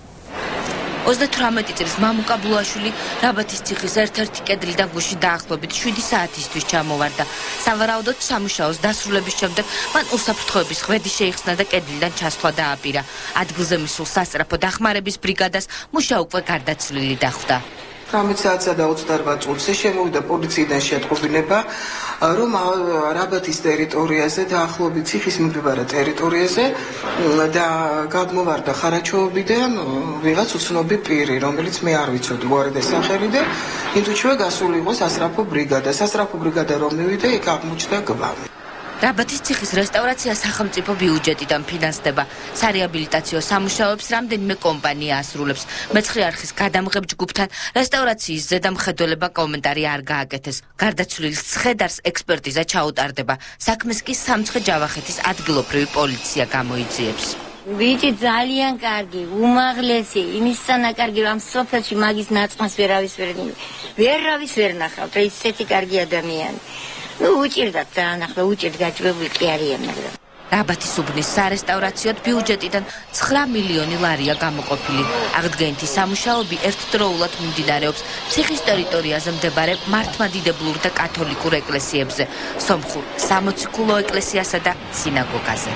38 წლის მამუკა ბულაშვილი რაბათის ციხის ერთ-ერთი კედლიდან გუშინ დაახლოებით 7 საათისთვის ჩამოვარდა. სავარაუდოდ სამუშაოს დასრულების შემდეგ მან უსაფრთხოების ღვედი შეიხსნა და კედლიდან ჩასვლა დააპირა. ადგილზე მისულ სასწრაფო დახმარების ბრიგადას მუშა უკვე გარდაცვლილი დახვდა. 19 საათსა და 28 წუთზე შემოვიდა პოლიციიდან შეტყობინება, რომ რაბათის ტერიტორიაზე დაახლოებით ციხის მიმდებარე ტერიტორიაზე და გადმოვარდა ხარაჩოობიდან ვიღაც უცნობი პირი, რომელიც მე არ ვიცოდი უარიდეს სახელი და ინტუჩვე გასული იყო სასწრაფო ბრიგადა. სასწრაფო ბრიგადა რომ მივიდა, იქ აღმოჩნდა გვამი. რაბათის ციხის რესტავრაცია სახელმწიფო ბიუჯეტიდან ფინანსდება. სარეაბილიტაციო სამუშაოებს რამდენიმე კომპანია ასრულებს. მეცხრე არხის გადამღებ ჯგუფთან რესტავრაციის ზედამხედველება კომენტარი არ გააკეთეს. გარდაცვლილის ცხედარს ექსპერტიზა ჩაუტარდება. საქმეს კი სამცხე-ჯავახეთის ადგილობრივი პოლიცია გამოიძიებს. ვიჭი ძალიან კარგი, უმაღლესი, იმის სანაკარგი რომ სოფელში მაგის ნაწყმას ვერავის ვერ ნახავთ, ისეთი კარგი ადამიანი. უჭირდათ ძალიან ახლა უჭირთ გაჭირებული კი არიან, მაგრამ რაბათის უბნის სარესტავრაციოდ ბიუჯეტიდან 9 მილიონი ლარია გამოყოფილი. აღდგენითი სამუშაოები ერთდროულად მიმდინარეობს ციხის ტერიტორიაზე მდებარე მართლმადიდებლურ და კათოლიკურ ეკლესიებზე, სომხურ სამოციქულო ეკლესიასა და სინაგოგაზე.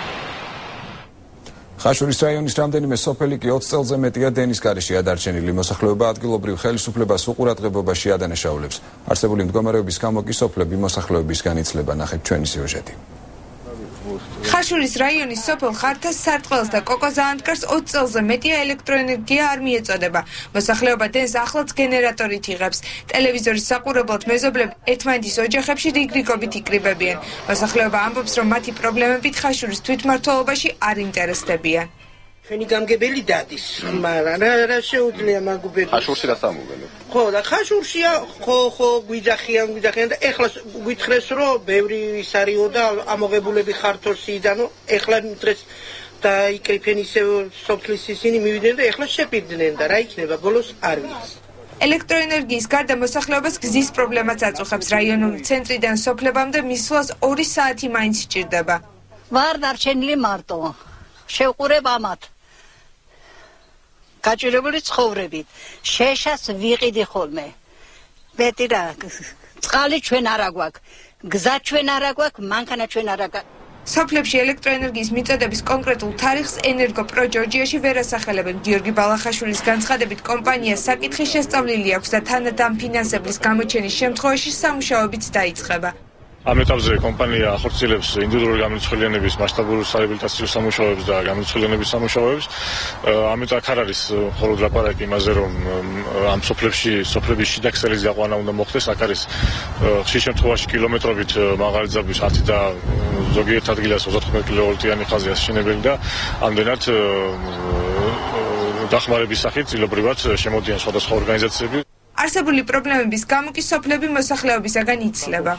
ხაშურის რაიონის რამდენიმე სოფელი კი 20 წელზე მეტია დენის გარეშე დარჩენილი. მოსახლეობა ადგილობრივ ხელისუფლებას უყურადღებობაში ადანაშაულებს. არსებული მდგომარეობის გამო კი სოფლები მოსახლეობისგან იცლება. ნახეთ ჩვენი სიუჟეტი. ხაშურის რაიონის სოფელ ხართას სარტყელს და კოკოზაანტკარს 20 წელზე მეტია ელექტროენერგია არ მიეწოდება. მოსახლეობა დენს ახლაც გენერატორით იღებს. ტელევიზორის საყურებლად მეზობლები ერთმანეთის ოჯახებში რიგრიგობით იკრიბებიან. მოსახლეობა ამბობს, რომ მათი პრობლემებით ხაშურის თვითმმართველობაში არ ინტერესდებიან. ჩვენი გამგებელი დადის, მაგრამ რა შეუძლია მაგუბები. ხაშურში რა სამოგელო? ხო, და ხაშურშია, ხო, გვიძახიან და ეხლა გვითხრეს, რომ ბევრი ის არისო და ამოღებულები ხართოს იდანო, ეხლა დღეს და იკრიფენ ისე სოფლის ისინი მივიდნენ და ეხლა შეპირდნენ და რა იქნება, ბოლოს არ ვიცი. ელექტროენერგიის გარდა მოსახლეობას გზის პრობლემაც აწუხებს. რაიონული ცენტრიდან სოფლებამდე მისვლას 2 საათი მაინც სჭირდება. ვარ დარჩენილი მარტო. შევყურებ ამათ. გაჭირებული ცხოვრებით. შეშას ვიყიდი ხოლმე. მეტი რა, წყალი ჩვენ არა გვაქვს. გზა ჩვენ არა გვაქვს, მანქანა ჩვენ არა გვაქვს. სოფლებში ელექტროენერგიის მიწოდების კონკრეტულ თარიღს ენერგო პრო ჯორჯიაში ვერ ასახელებენ. გიორგი ბალახაშვილის განცხადებით, კომპანიას საკითხი შესწავლილი აქვს და თანადამფინანსებლის გამოჩენის შემთხვევაში სამუშაოებიც დაიწყება. ამ ეტაპზე კომპანია ახორციელებს ინდივიდუალური გამორჩეულიანების მასშტაბური რეაბილიტაციო სამუშაოებს და გამორჩეულიანების სამუშაოებს. ამიტომ აქ არ არის მხოლოდ ლაპარაკი იმაზე, რომ ამ სოფლების შიდა ქსელის გაყვანა უნდა მოხდეს. აქ არის ხშირ შემთხვევაში კილომეტრობით მაღალი ძაბვის 10 და ზოგიერთ ადგილას 35 კილოვოლტიანი ხაზი აშენებელი და ამდენად დახმარების სახით წილობრივად შემოდიან სხვადასხვა ორგანიზაციები. არსებული პრობლემების გამო კი სოფლები მოსახლეობისაგან იცლება.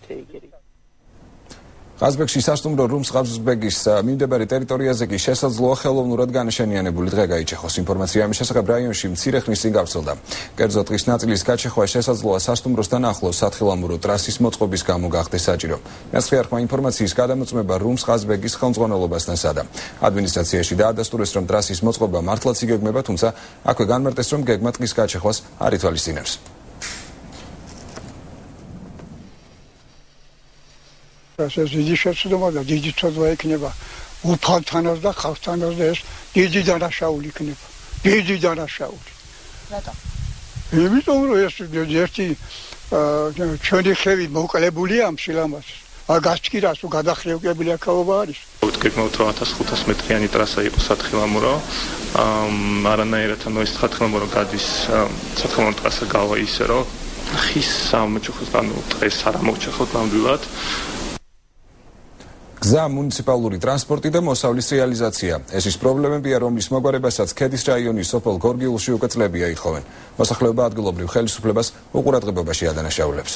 ყაზბეგში სასტუმრო რუმს-ყაზბეგის მიმდებარე ტერიტორიაზე კი შესაძლოა ხელოვნურად განაშენიანებული დღე გაიჩეხოს. ინფორმაცია ამის შესახებ რაიონში მცირე ხნის წინ გავრცელდა. კერძო ტყის ნაწილის გაჩეხვა შესაძლოა სასტუმროსთან ახლოს სათხილამურო ტრასის მოწყობის გამო გახდეს საჭირო. მეცხრე არხმა ინფორმაციის გადამოწმება რუმს-ყაზბეგის ხელმძღვანელობასთან სადა. ადმინისტრაციაში დაადასტურეს, რომ ტრასის მოწყობა მართლაც იგეგმება, თუმცა აქვე განმარტეს, რომ გეგმა ტყის გაჩეხვას არ ითვალისწინებს. ეს დიდი შეცდომა და დიდი ცოდვა იქნება უფალთანაც და ხალხთანაც და ეს დიდი დანაშაული იქნება. დიდი დანაშაული. რატო? იმიტომ რომ ეს ერთი ჩვენი ხევი მოკლებულია ამ სილამაზეს. აგასჭირას თუ გადახრევკებული აქაობა არის. გეკმოთ რომ 1500 მეტრიანი ტრასა იყო სათხილამურო. არანაირად ეს სათხილამურო გადის სათხილამურო ტრასა გავა ისე რომ ხის სამოჩუხოს დღეს არ ამოჩეხოთ ნამდვილად. გზა, მუნიციპალური ტრანსპორტი და მოსავლის რეალიზაცია. ეს ის პრობლემებია, რომლის მოგვარებასაც ქედის რაიონის სოფელ გორგიულში უკვე წლებია ითხოვენ. მოსახლეობა ადგილობრივ ხელისუფლებას უყურადღებობაში ადანაშაულებს.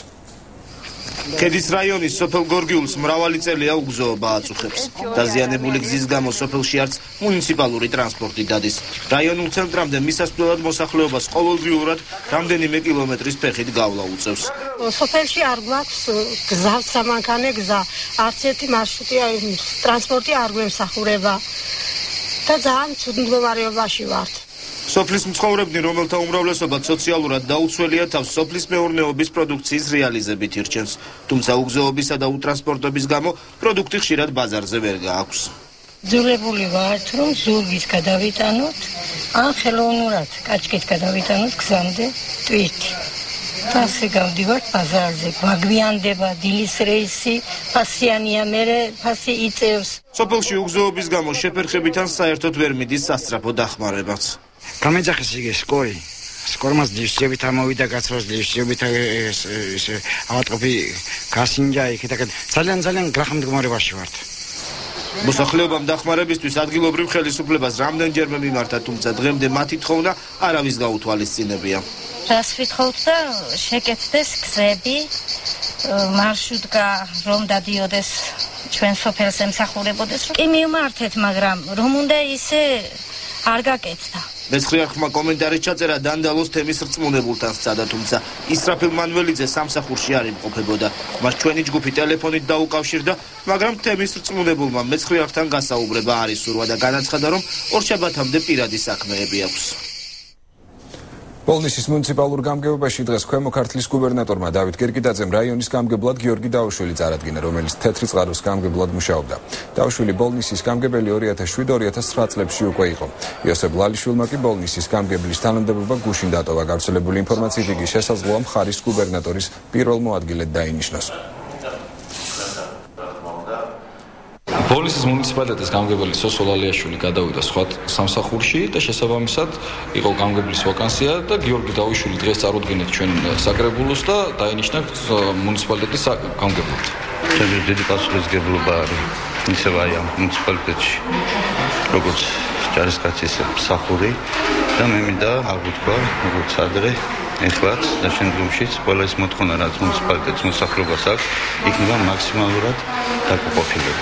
ქედის რაიონის სოფელ გორგიულს მრავალი წელია უგზოობა აწუხებს. დაზიანებული გზის გამო სოფელში არც მუნიციპალური ტრანსპორტი დადის. რაიონულ ცენტრამდე მისასვლელად მოსახლეობას ყოველდღიურად რამდენიმე კილომეტრის ფეხით გავლა უწევს. სოფელში არ გვაქვს გზა, სამანქანე გზა, არც ერთი მარშრუტი ტრანსპორტი არ გვემსახურება და ძალიან ცუდ მდგომარეობაში ვართ. სოფლის მცხოვრებნი, რომელთა უმრავლესობა სოციალურად დაუცველია, თავს სოფლის მეურნეობის პროდუქციის რეალიზებით ირჩევს. თუმცა უგზოობისა და უტრანსპორტების გამო პროდუქტი ხშირად ბაზარზე ვერ გააქვს. ძულებული ვართ, რომ ზურგის გადავიტანოთ, ან ხელოვნურად კაჭკით გადავიტანოთ გზამდე ტვირთი. ასე გავდივართ ბაზარზე, გვაგვიანდება დილის რეისი, ფასიანია, მერე ფასი იწევს. სოფელში უგზოობის გამო შეფერხებით ან საერთოდ ვერ მიდის სასწრაფო დახმარებაც. გამეძახეს იგი სკორი. სკორმას დივსებით ამოვიდა გაცროს დივსებით ავატყოფი გასინჯა იქით ძალიან გრახამ მდგომარეობაში ვართ. მოსახლეობამ დახმარებისთვის ადგილობრივ ხელისუფლებას რამდენჯერმე მიმართა, თუმცა დღემდე მათი თხოვნა არავის გაუთვალისწინებია. რას ვითხოვთ და შეკეთდეს გზები, მარშრუტკა რომ დადიოდეს ჩვენ სოფელს ემსახურებოდეს. კი მიმართეთ, მაგრამ რომ უნდა ისე არ გაკეთდა. მეცხრე არხმა კომენტარის ჩაწერა დანდალოს თემის რწმუნებულთან სცადა, თუმცა ისრაფილ მანველიძე სამსახურში არ იმყოფებოდა. მას ჩვენი ჯგუფი ტელეფონით დაუკავშირდა, მაგრამ თემის რწმუნებულმა მეცხრე არხთან გასაუბრება არ ისურვა და განაცხადა, რომ ორშაბათამდე პირადი საქმეები აქვს. პოლნისის მუნიციპალურ გამგეობაში დღეს ქვემო ქართლის გუბერნატორმა დავით გერგიდაძემ რაიონის გამგებლად გიორგი დაუშვილი წარადგინა, რომელიც თეთრი წყაროს გამგებლად მუშაობდა. დაუშვილი პოლნისის გამგებელი 2007-2009 წლებში უკვე იყო. იოსებ ლალიშვილმა კი პოლნისის გამგებლის თანამდებობა გუშინ დატოვა. გავრცელებული ინფორმაციით იგი შესაძლოა მხარის გუბერნატორის პირველ მოადგილედ დაინიშნოს. ბოლნისის მუნიციპალიტეტის გამგებელი სოსო ლალიაშვილი გადავიდა სხვა სამსახურში და შესაბამისად იყო გამგებლის ვაკანსია და გიორგი დაუშვილი დღეს წარუდგინეთ ჩვენ საკრებულოს და დაინიშნა მუნიციპალიტეტის გამგებლად. ჩემთვის დიდი პასუხისმგებლობა არის ისევ აი ამ მუნიციპალიტეტში როგორც ჯარისკაცის მსახური და მე მინდა აღვთქვა როგორც ადრე ეხლაც და შემდგომშიც ყველა ის მოთხოვნა რაც მუნიციპალიტეტის მოსახლეობას აქვს იქნება მაქსიმალურად დაკმაყოფილებული.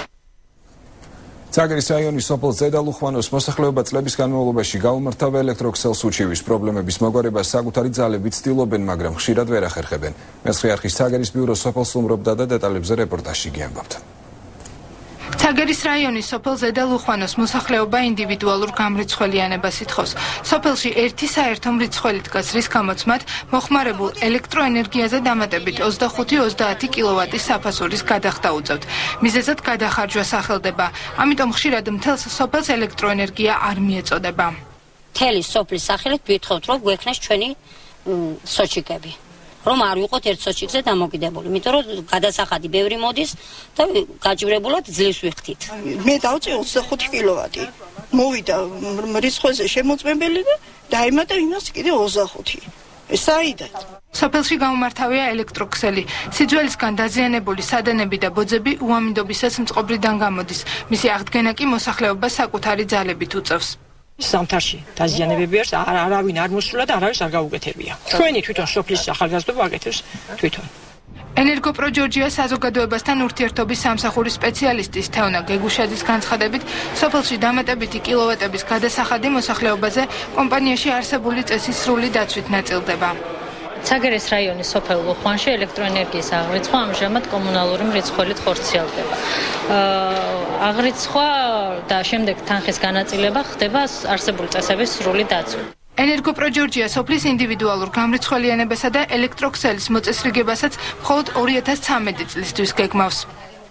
ცაგერის რაიონის სოფელ ზედალუხვანოს მოსახლეობა წლების განმავლობაში გაუმართავ ელექტროქსელს უჩივის პრობლემების მოგვარებას საკუთარი ძალებით ცდილობენ, მაგრამ ხშირად ვერ ახერხებენ. მეცხრე არხის ცაგერის ბიუროს სოფელს უმრობდა და დეტალებზე რეპორტაჟი გიამბობთ. ცაგერის რაიონის სოფელ ზედალუხვანოს მოსახლეობა ინდივიდუალურ გამრიცხველიანებას ითხოვს. სოფელში ერთი საერთო მრიცხველი დგას, რის გამოც მათ მოხმარებულ ელექტროენერგიაზე დამატებით 25-30 კილოვატის საფასურის გადახდა უწევთ. მიზეზად გადახარჯვა სახელდება, ამიტომ ხშირად მთელს სოფელს ელექტროენერგია არ მიეწოდება. მთელი სოფლის სახელით ვითხოვთ, რომ გვექნას ჩვენი სოჩიკები. რომ არ ვიყოთ ერთ სოჩიკზე დამოკიდებული, იმიტომ რომ გადასახადი ბევრი მოდის და გაჭირებულად ძლივს ვიხდით. მე დავწი 25 კილოვატი. მოვიდა მრიცხვეზე შემოწმებელი და დაემატა იმას კიდე 25. საიდან? სოფელში გაუმართავია ელექტროქსელი. სიძველისგან დაზიანებული სადენები და ბოძები უამინდობისას მწყობრიდან გამოდის. მისი აღდგენა კი მოსახლეობას საკუთარი ძალებით უწევს. სამთარში დაზიანებები არის, არავინ არ მოსულა და არავის არ გაუკეთებია. ჩვენი თვითონ სოფლის ახალგაზრდობა აკეთებს თვითონ. ენერგოპრო ჯორჯია საზოგადოებასთან ურთიერთობის სამსახურის სპეციალისტის თეონა გეგუშაძის განცხადებით, სოფელში დამატებითი კილოვატების გადასახადი მოსახლეობაზე კომპანიაში არსებული წესის სრული დაცვით ნაწილდება. ცაგერის რაიონის სოფელ ლუხვანში ელექტროენერგიის აღრიცხვა ამჟამად კომუნალური მრიცხველით ხორციელდება. აღრიცხვა და შემდეგ თანხის განაწილება ხდება არსებული წესების სრული დაცვით. ენერგოპრო ჯორჯია სოფლის ინდივიდუალურ გამრიცხველიანებასა და ელექტროქსელის მოწესრიგებასაც მხოლოდ 2013 წლისთვის გეგმავს.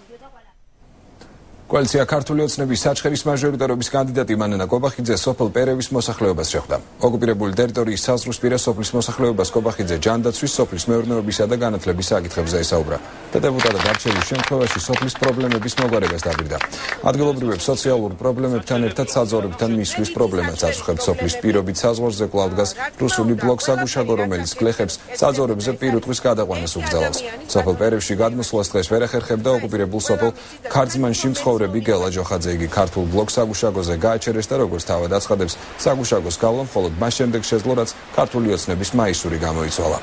კოალიცია ქართული ოცნების საჩხერის მაჟორიტარობის კანდიდატი მანანა კობახიძე სოფელ პერევის მოსახლეობას შეხვდა. ოკუპირებული ტერიტორიის საზღვრისპირა სოფლის მოსახლეობას კობახიძე ჯანდაცვის, სოფლის მეურნეობისა და განათლების საკითხებზე ესაუბრა. და დეპუტატად არჩევის შემთხვევაში სოფლის პრობლემების მოგვარებას დაპირდა. ადგილობრივებს სოციალურ პრობლემებთან ერთად საძოვრებთან მისვლის პრობლემაც აწუხებთ. სოფლის პირობით საზღვარზე კვლავ დგას რუსული ბლოკსაგუშაგო, რომელიც გლეხებს საძოვრებზე პირუტყვის გადაყვანას უგზავნოს. სოფელ პერევში გადმოსვლას დღეს ვერ ახერხებდა ოკუპირებულ სოფელ ქარძმანში მცხოვრები გელა ჯოხაძე. იგი ქართულ ბლოკსაგუშაგოზე გააჩერეს და როგორც თავად აცხადებს, საგუშაგოს გავლა მხოლოდ მას შემდეგ შეძლო, რაც ქართული ოცნების მაისური გამოიცვალა.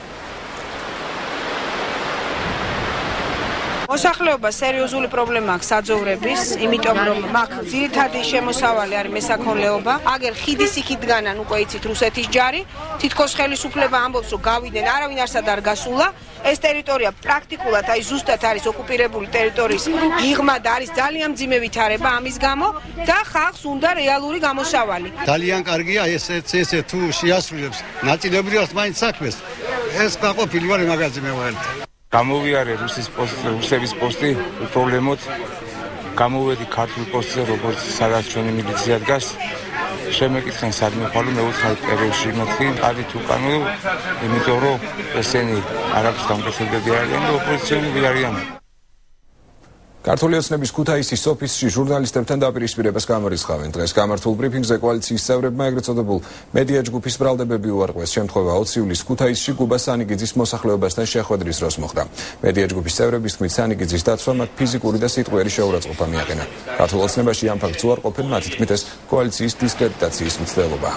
მოსახლეობა სერიოზული პრობლემა აქვს საძოვრების, იმიტომ რომ მაგ ძირითადი შემოსავალი არის მესაქონლეობა. აგერ ხიდის იქით დგანან უკვე იცით რუსეთის ჯარი, თითქოს ხელისუფლება ამბობს, რომ გავიდნენ, არავინ არსად არ გასულა. ეს ტერიტორია პრაქტიკულად აი ზუსტად არის ოკუპირებული ტერიტორიის მიღმა და არის ძალიან მძიმე ვითარება ამის გამო და ხალხს უნდა რეალური გამოსავალი. ძალიან კარგია ესე თუ შეასრულებს ნაწილებრივად მაინც საქმეს. ეს გაყოფილი ვარ მაგაზე მე ვარ. გამოვიარე რუსების პოსტი უპრობლემოდ გამოვედი ქართულ პოსტზე, როგორც სადაც ჩვენი მილიცია დგას. შემეკითხენ სადმე ხვალო მე ვუთხარი პერევში მეთქი ადით უკანო, იმიტომ რომ ესენი არაფერს გამკეთებები არიან და ოპოზიციონერი არიან. ქართული ოცნების ქუთაისის ოფისში ჟურნალისტებთან დაპირისპირებას გამორიცხავენ. დღეს გამართულ ბრიფინგზე კოალიციის წევრებმა ეგრეთ წოდებულ მედია ჯგუფის ბრალდებები უარყვეს. შემთხვევა 20 ივლისს ქუთაისში გუბა სანიგიძის მოსახლეობასთან შეხვედრის დროს მოხდა. მედია ჯგუფის წევრების თქმით, სანიგიძის დაცვა მათ ფიზიკური და სიტყვიერი შეურაცხყოფა მიაყენა. ქართულ ოცნებაში ამ ფაქტს უარყოფენ, მათი თქმით ეს კოალიციის დისკრედიტაციის მცდელობაა.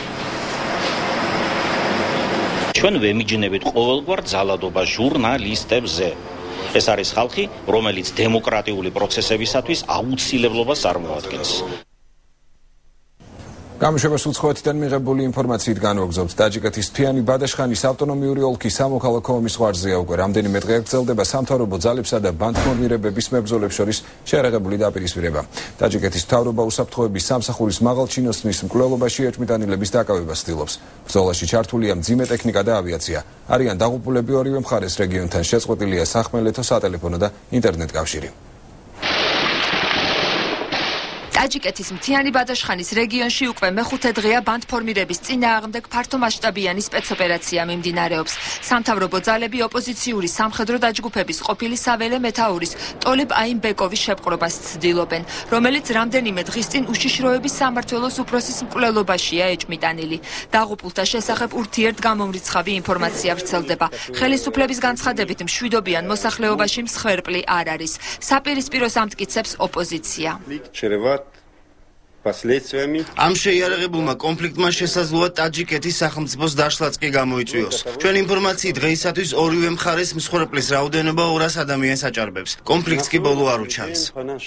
ჩვენ ვემიჯნებით ყოველგვარ ძალადობა ჟურნალისტებზე. ეს არის ხალხი, რომელიც დემოკრატიული პროცესებისათვის აუცილებლობას წარმოადგენს. გამოშვებას უცხოეთიდან მიღებული ინფორმაციით განვაგრძობთ. ტაჯიკეთის მთიანი ბადაშხანის ავტონომიური ოლქის სამოქალაქო ომის ღვარზეა უკვე რამდენიმე დღე გრძელდება სამთავრობო ძალებსა და ბანთმორნირებების მებრძოლებს შორის შეერაღებული დაპირისპირება. ტაჯიკეთის მთავრობა უსაფრთხოების სამსახურის მაღალჩინოსნის მკვლელობაში ეჭვმიტანილების დაკავებას ცდილობს. ბრძოლაში ჩართულია მძიმე ტექნიკა და ავიაცია. არიან დაღუპულები ორივე მხარეს, რეგიონთან შეწყვეტილია სახმელეთო, სატელეფონო და ინტერნეტ კავშირი. ტაჯიკეთის მთიანი ბადაშხანის რეგიონში უკვე მეხუთე დღეა ბანდფორმირების წინააღმდეგ ფართო მასშტაბიანი სპეცოპერაცია მიმდინარეობს. სამთავრობო ძალები ოპოზიციური სამხედრო დაჯგუფების ყოფილი საველე მეთაურის ტოლებ აიმბეკოვის შეპყრობას ცდილობენ, რომელიც რამდენიმე დღის წინ უშიშროების სამმართველოს უფროსის მკვლელობაშია ეჭმიტანილი. დაღუპულთა შესახებ ურთიერთგამომრიცხავი ინფორმაცია ვრცელდება. ხელისუფლების განცხადებით მშვიდობიან მოსახლეობაში მსხვერპლი არ არის. საპირისპიროს ამტკიცებს ოპოზიცია. ამ შეიარაღებულმა კონფლიქტმა შესაძლოა ტაჯიკეთის სახელმწიფოს დაშლაც კი გამოიწვიოს. ჩვენ ინფორმაციით დღეისათვის ორივე მხარეს მსხვერპლის რაოდენობა 200 ადამიანს აჭარბებს. კონფლიქტს კი ბოლო არ უჩანს.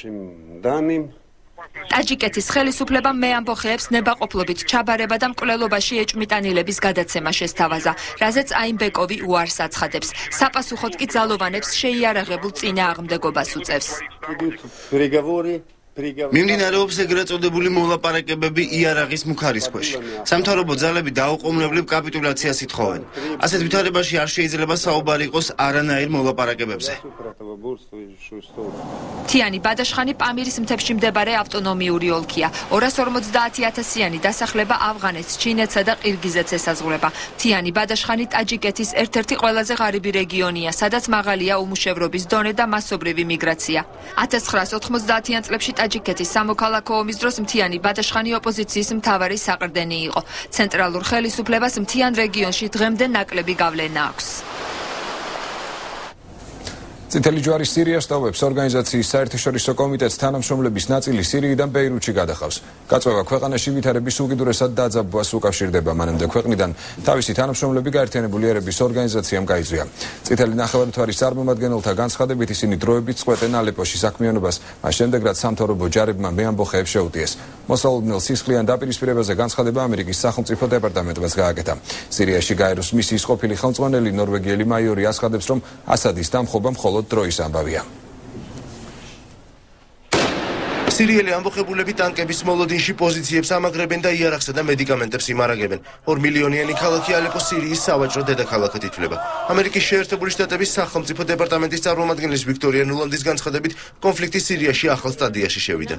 ტაჯიკეთის ხელისუფლებამ მე ამბოხეებს ნებაყოფლობით ჩაბარება და მკვლელობაში ეჭმიტანილების გადაცემა შესთავაზა, რაზეც აიმბეკოვი უარს აცხადებს. საპასუხოდ კი ძალოვანებს შეიარაღებულ წინააღმდეგობას უწევს. მიმდინარეობს ეგრეთ წოდებული მოლაპარაკებები იარაღის მუქარის ქვეშ. სამთავრობო ძალები დაუყოვნებლივ კაპიტულაციას ითხოვენ. ასეთ ვითარებაში არ შეიძლება საუბარი იყოს არანაირ მოლაპარაკებებზე. მთიანი ბადაშხანი პამირის მთებში მდებარე ავტონომიური ოლქია. 250,000-იანი დასახლება ავღანეთს, ჩინეთსა და ყირგიზეთს ესაზღვრება. მთიანი ბადაშხანი ტაჯიკეთის ერთ-ერთი ყველაზე ღარიბი რეგიონია, სადაც მაღალია უმუშევრობის დონე და მასობრივი მიგრაცია. 1990-იან წლებში ტაჯიკეთის სამოქალაქო ომის დროს მთიანი ბადაშხანი ოპოზიციის მთავარი საყრდენი იყო. ცენტრალურ ხელისუფლებას მთიან რეგიონში დღემდე ნაკლები გავლენა აქვს. წითელი ჯვარის სირიას ტოვებს ორგანიზაციის საერთაშორისო კომიტეტს თანამშრომლების ნაწილი სირიიდან ბეირუთში გადახავს. გაწვევა ქვეყანაში ვითარების უკიდურესად დაძაბვას უკავშირდება, მანამდე ქვეყნიდან თავისი თანამშრომლები გაერთიანებული ერების ორგანიზაციამ გაიწვია. წითელი ნახევარმთვარის წარმომადგენელთა განცხადებით ისინი დროებით წყვეტენ ალეპოში საქმიანობას, მას შემდეგ რაც სამთავრობო ჯარებმა მე ამბოხეებს შეუტიეს. მოსალოდნელ სისხლიან დაპირისპირებაზე განცხადება ამერიკის სახელმწიფო დეპარტამენტმაც გააკეთა. სირიაში გაეროს მისიის ყოფილი ხელმძღვანელი ნორვეგიელი მაიორი აცხადებს, რომ ასადის დამხობა მხოლოდ დროის ამბავია. სირიელი ამბოხებულები ტანკების მოლოდინში პოზიციებს ამაგრებენ და იარაღსა და მედიკამენტებს იმარაგებენ. 2 მილიონიანი ქალაქი ალეპო სირიის სავაჭრო დედაქალაქად ითვლება. ამერიკის შეერთებული შტატების სახელმწიფო დეპარტამენტის წარმომადგენლის ვიქტორია ნულანდის განცხადებით, კონფლიქტი სირიაში ახალ სტადიაში შევიდა.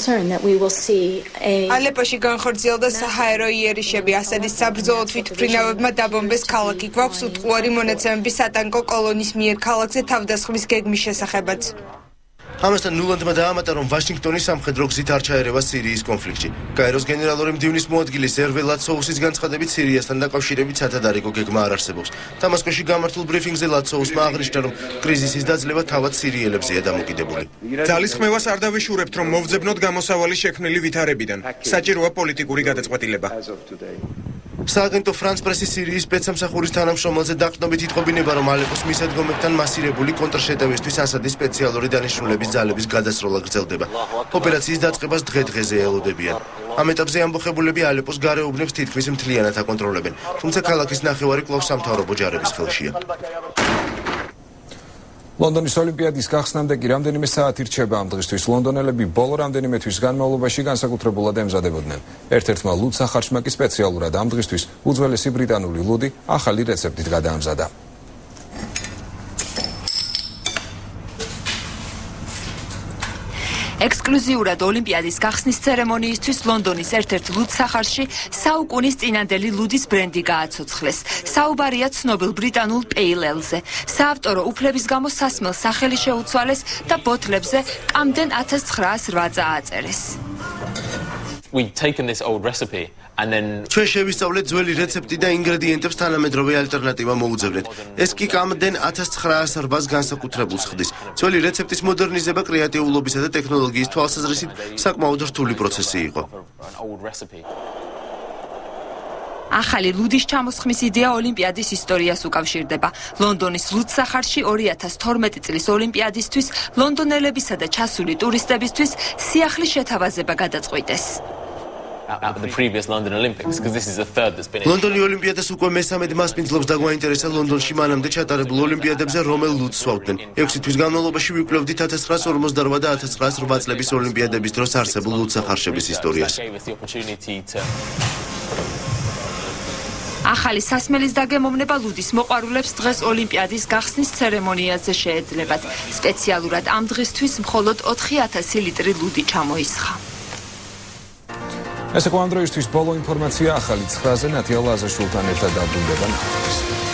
ალეპოში განხორციელდა საჰაერო იერიშები, ასადის საბრძოლო თვითმფრინავებმა დაბომბეს ქალაქი. გვაქვს უტყუარი მონაცემები სატანკო კოლონის მიერ ქალაქზე თავდასხმის გეგმის შესახებაც. ამასთან ნულანდმა დაამატა, რომ ვაშინგტონი სამხედრო გზით არ ჩაერევა სირიის კონფლიქტში. გაეროს გენერალური მდივნის მოადგილის ერვე ლაცოუსის განცხადებით სირიასთან დაკავშირებით სათადარიგო გეგმა არ არსებობს. დამასკოში გამართულ ბრიფინგზე ლაცოუსმა აღნიშნა, რომ კრიზისის დაძლევა თავად სირიელებზეა დამოკიდებული. ძალისხმევას არ დავიშურებთ, რომ მოვძებნოთ გამოსავალი შექმნილი ვითარებიდან. საჭიროა პოლიტიკური გადაწყვეტილება. სააგენტო ფრანს პრესის სირიის სპეცსამსახურის თანამშრომელზე დაყრდნობით იტყობინება, რომ ალეპოს მისადგომებთან მასირებული კონტრშეტევისთვის ასადის სპეციალური დანიშნულების ძალების გადასროლა გრძელდება. ოპერაციის დაწყებას დღე-დღეზე ელოდებიან. ამ ეტაპზე ამბოხებულები ალეპოს გარეუბნებს თითქმის მთლიანად აკონტროლებენ, თუმცა ქალაქის ნახევარი კვლავ სამთავრობო ჯარების ხელშია. ლონდონის ოლიმპიადის გახსნამდე კი რამდენიმე საათი რჩება ამ დღისთვის. ლონდონელები ბოლო რამდენიმე თვის განმავლობაში განსაკუთრებულად ემზადებოდნენ. ერთ-ერთმა ლუდ სახარშმა კი სპეციალურად ამ დღისთვის უძველესი ბრიტანული ლუდი ახალი რეცეპტით გადაამზადა. ექსკლუზიურად ოლიმპიადის გახსნის ცერემონიისთვის ლონდონის ერთ-ერთ ლუდსახარში საუკუნის წინანდელი ლუდის ბრენდი გააცოცხლეს. საუბარია ცნობილ ბრიტანულ პეილ-ელზე. საავტორო უფლების გამო სასმელს სახელი შეუცვალეს და ბოთლებზე კამდენ 1908 წააწერეს. ჩვენ შევისწავლეთ ძველი რეცეპტი და ინგრედიენტებს თანამედროვე ალტერნატივა მოუძებნეთ. ეს კი კამდენ 1908 განსაკუთრებულს ხდის. ძველი რეცეპტის მოდერნიზება კრეატიულობისა და ტექნოლოგიის თვალსაზრისით საკმაოდ რთული პროცესი იყო. ახალი ლუდის ჩამოსხმის იდეა ოლიმპიადის ისტორიას უკავშირდება. ლონდონის ლუდსახარში 2012 წლის ოლიმპიადისთვის ლონდონელებისა და ჩასული ტურისტებისთვის სიახლის შეთავაზება გადაწყვიტეს. ლონდონი ოლიმპიადას უკვე მესამედ მასპინძლობს და გვაინტერესა ლონდონში მანამდე ჩატარებულ ოლიმპიადებზე რომელ ლუდს სვავდნენ. 6 თვის განმავლობაში ვიკვლევდით 1948 და 1908 წლების ოლიმპიადების დროს არსებულ ლუდსახარშების ისტორიას. ახალი სასმელის დაგემოვნება ლუდის მოყვარულებს დღეს ოლიმპიადის გახსნის ცერემონიაზე შეეძლებათ. სპეციალურად ამ დღისთვის მხოლოდ 4000 ლიტრი ლუდი ჩამოისხა. ეს იყო ამ დროისთვის ბოლო ინფორმაცია ახალი 9-ზე ნათია ლაზაშვილთან ერთად დაბრუნდება.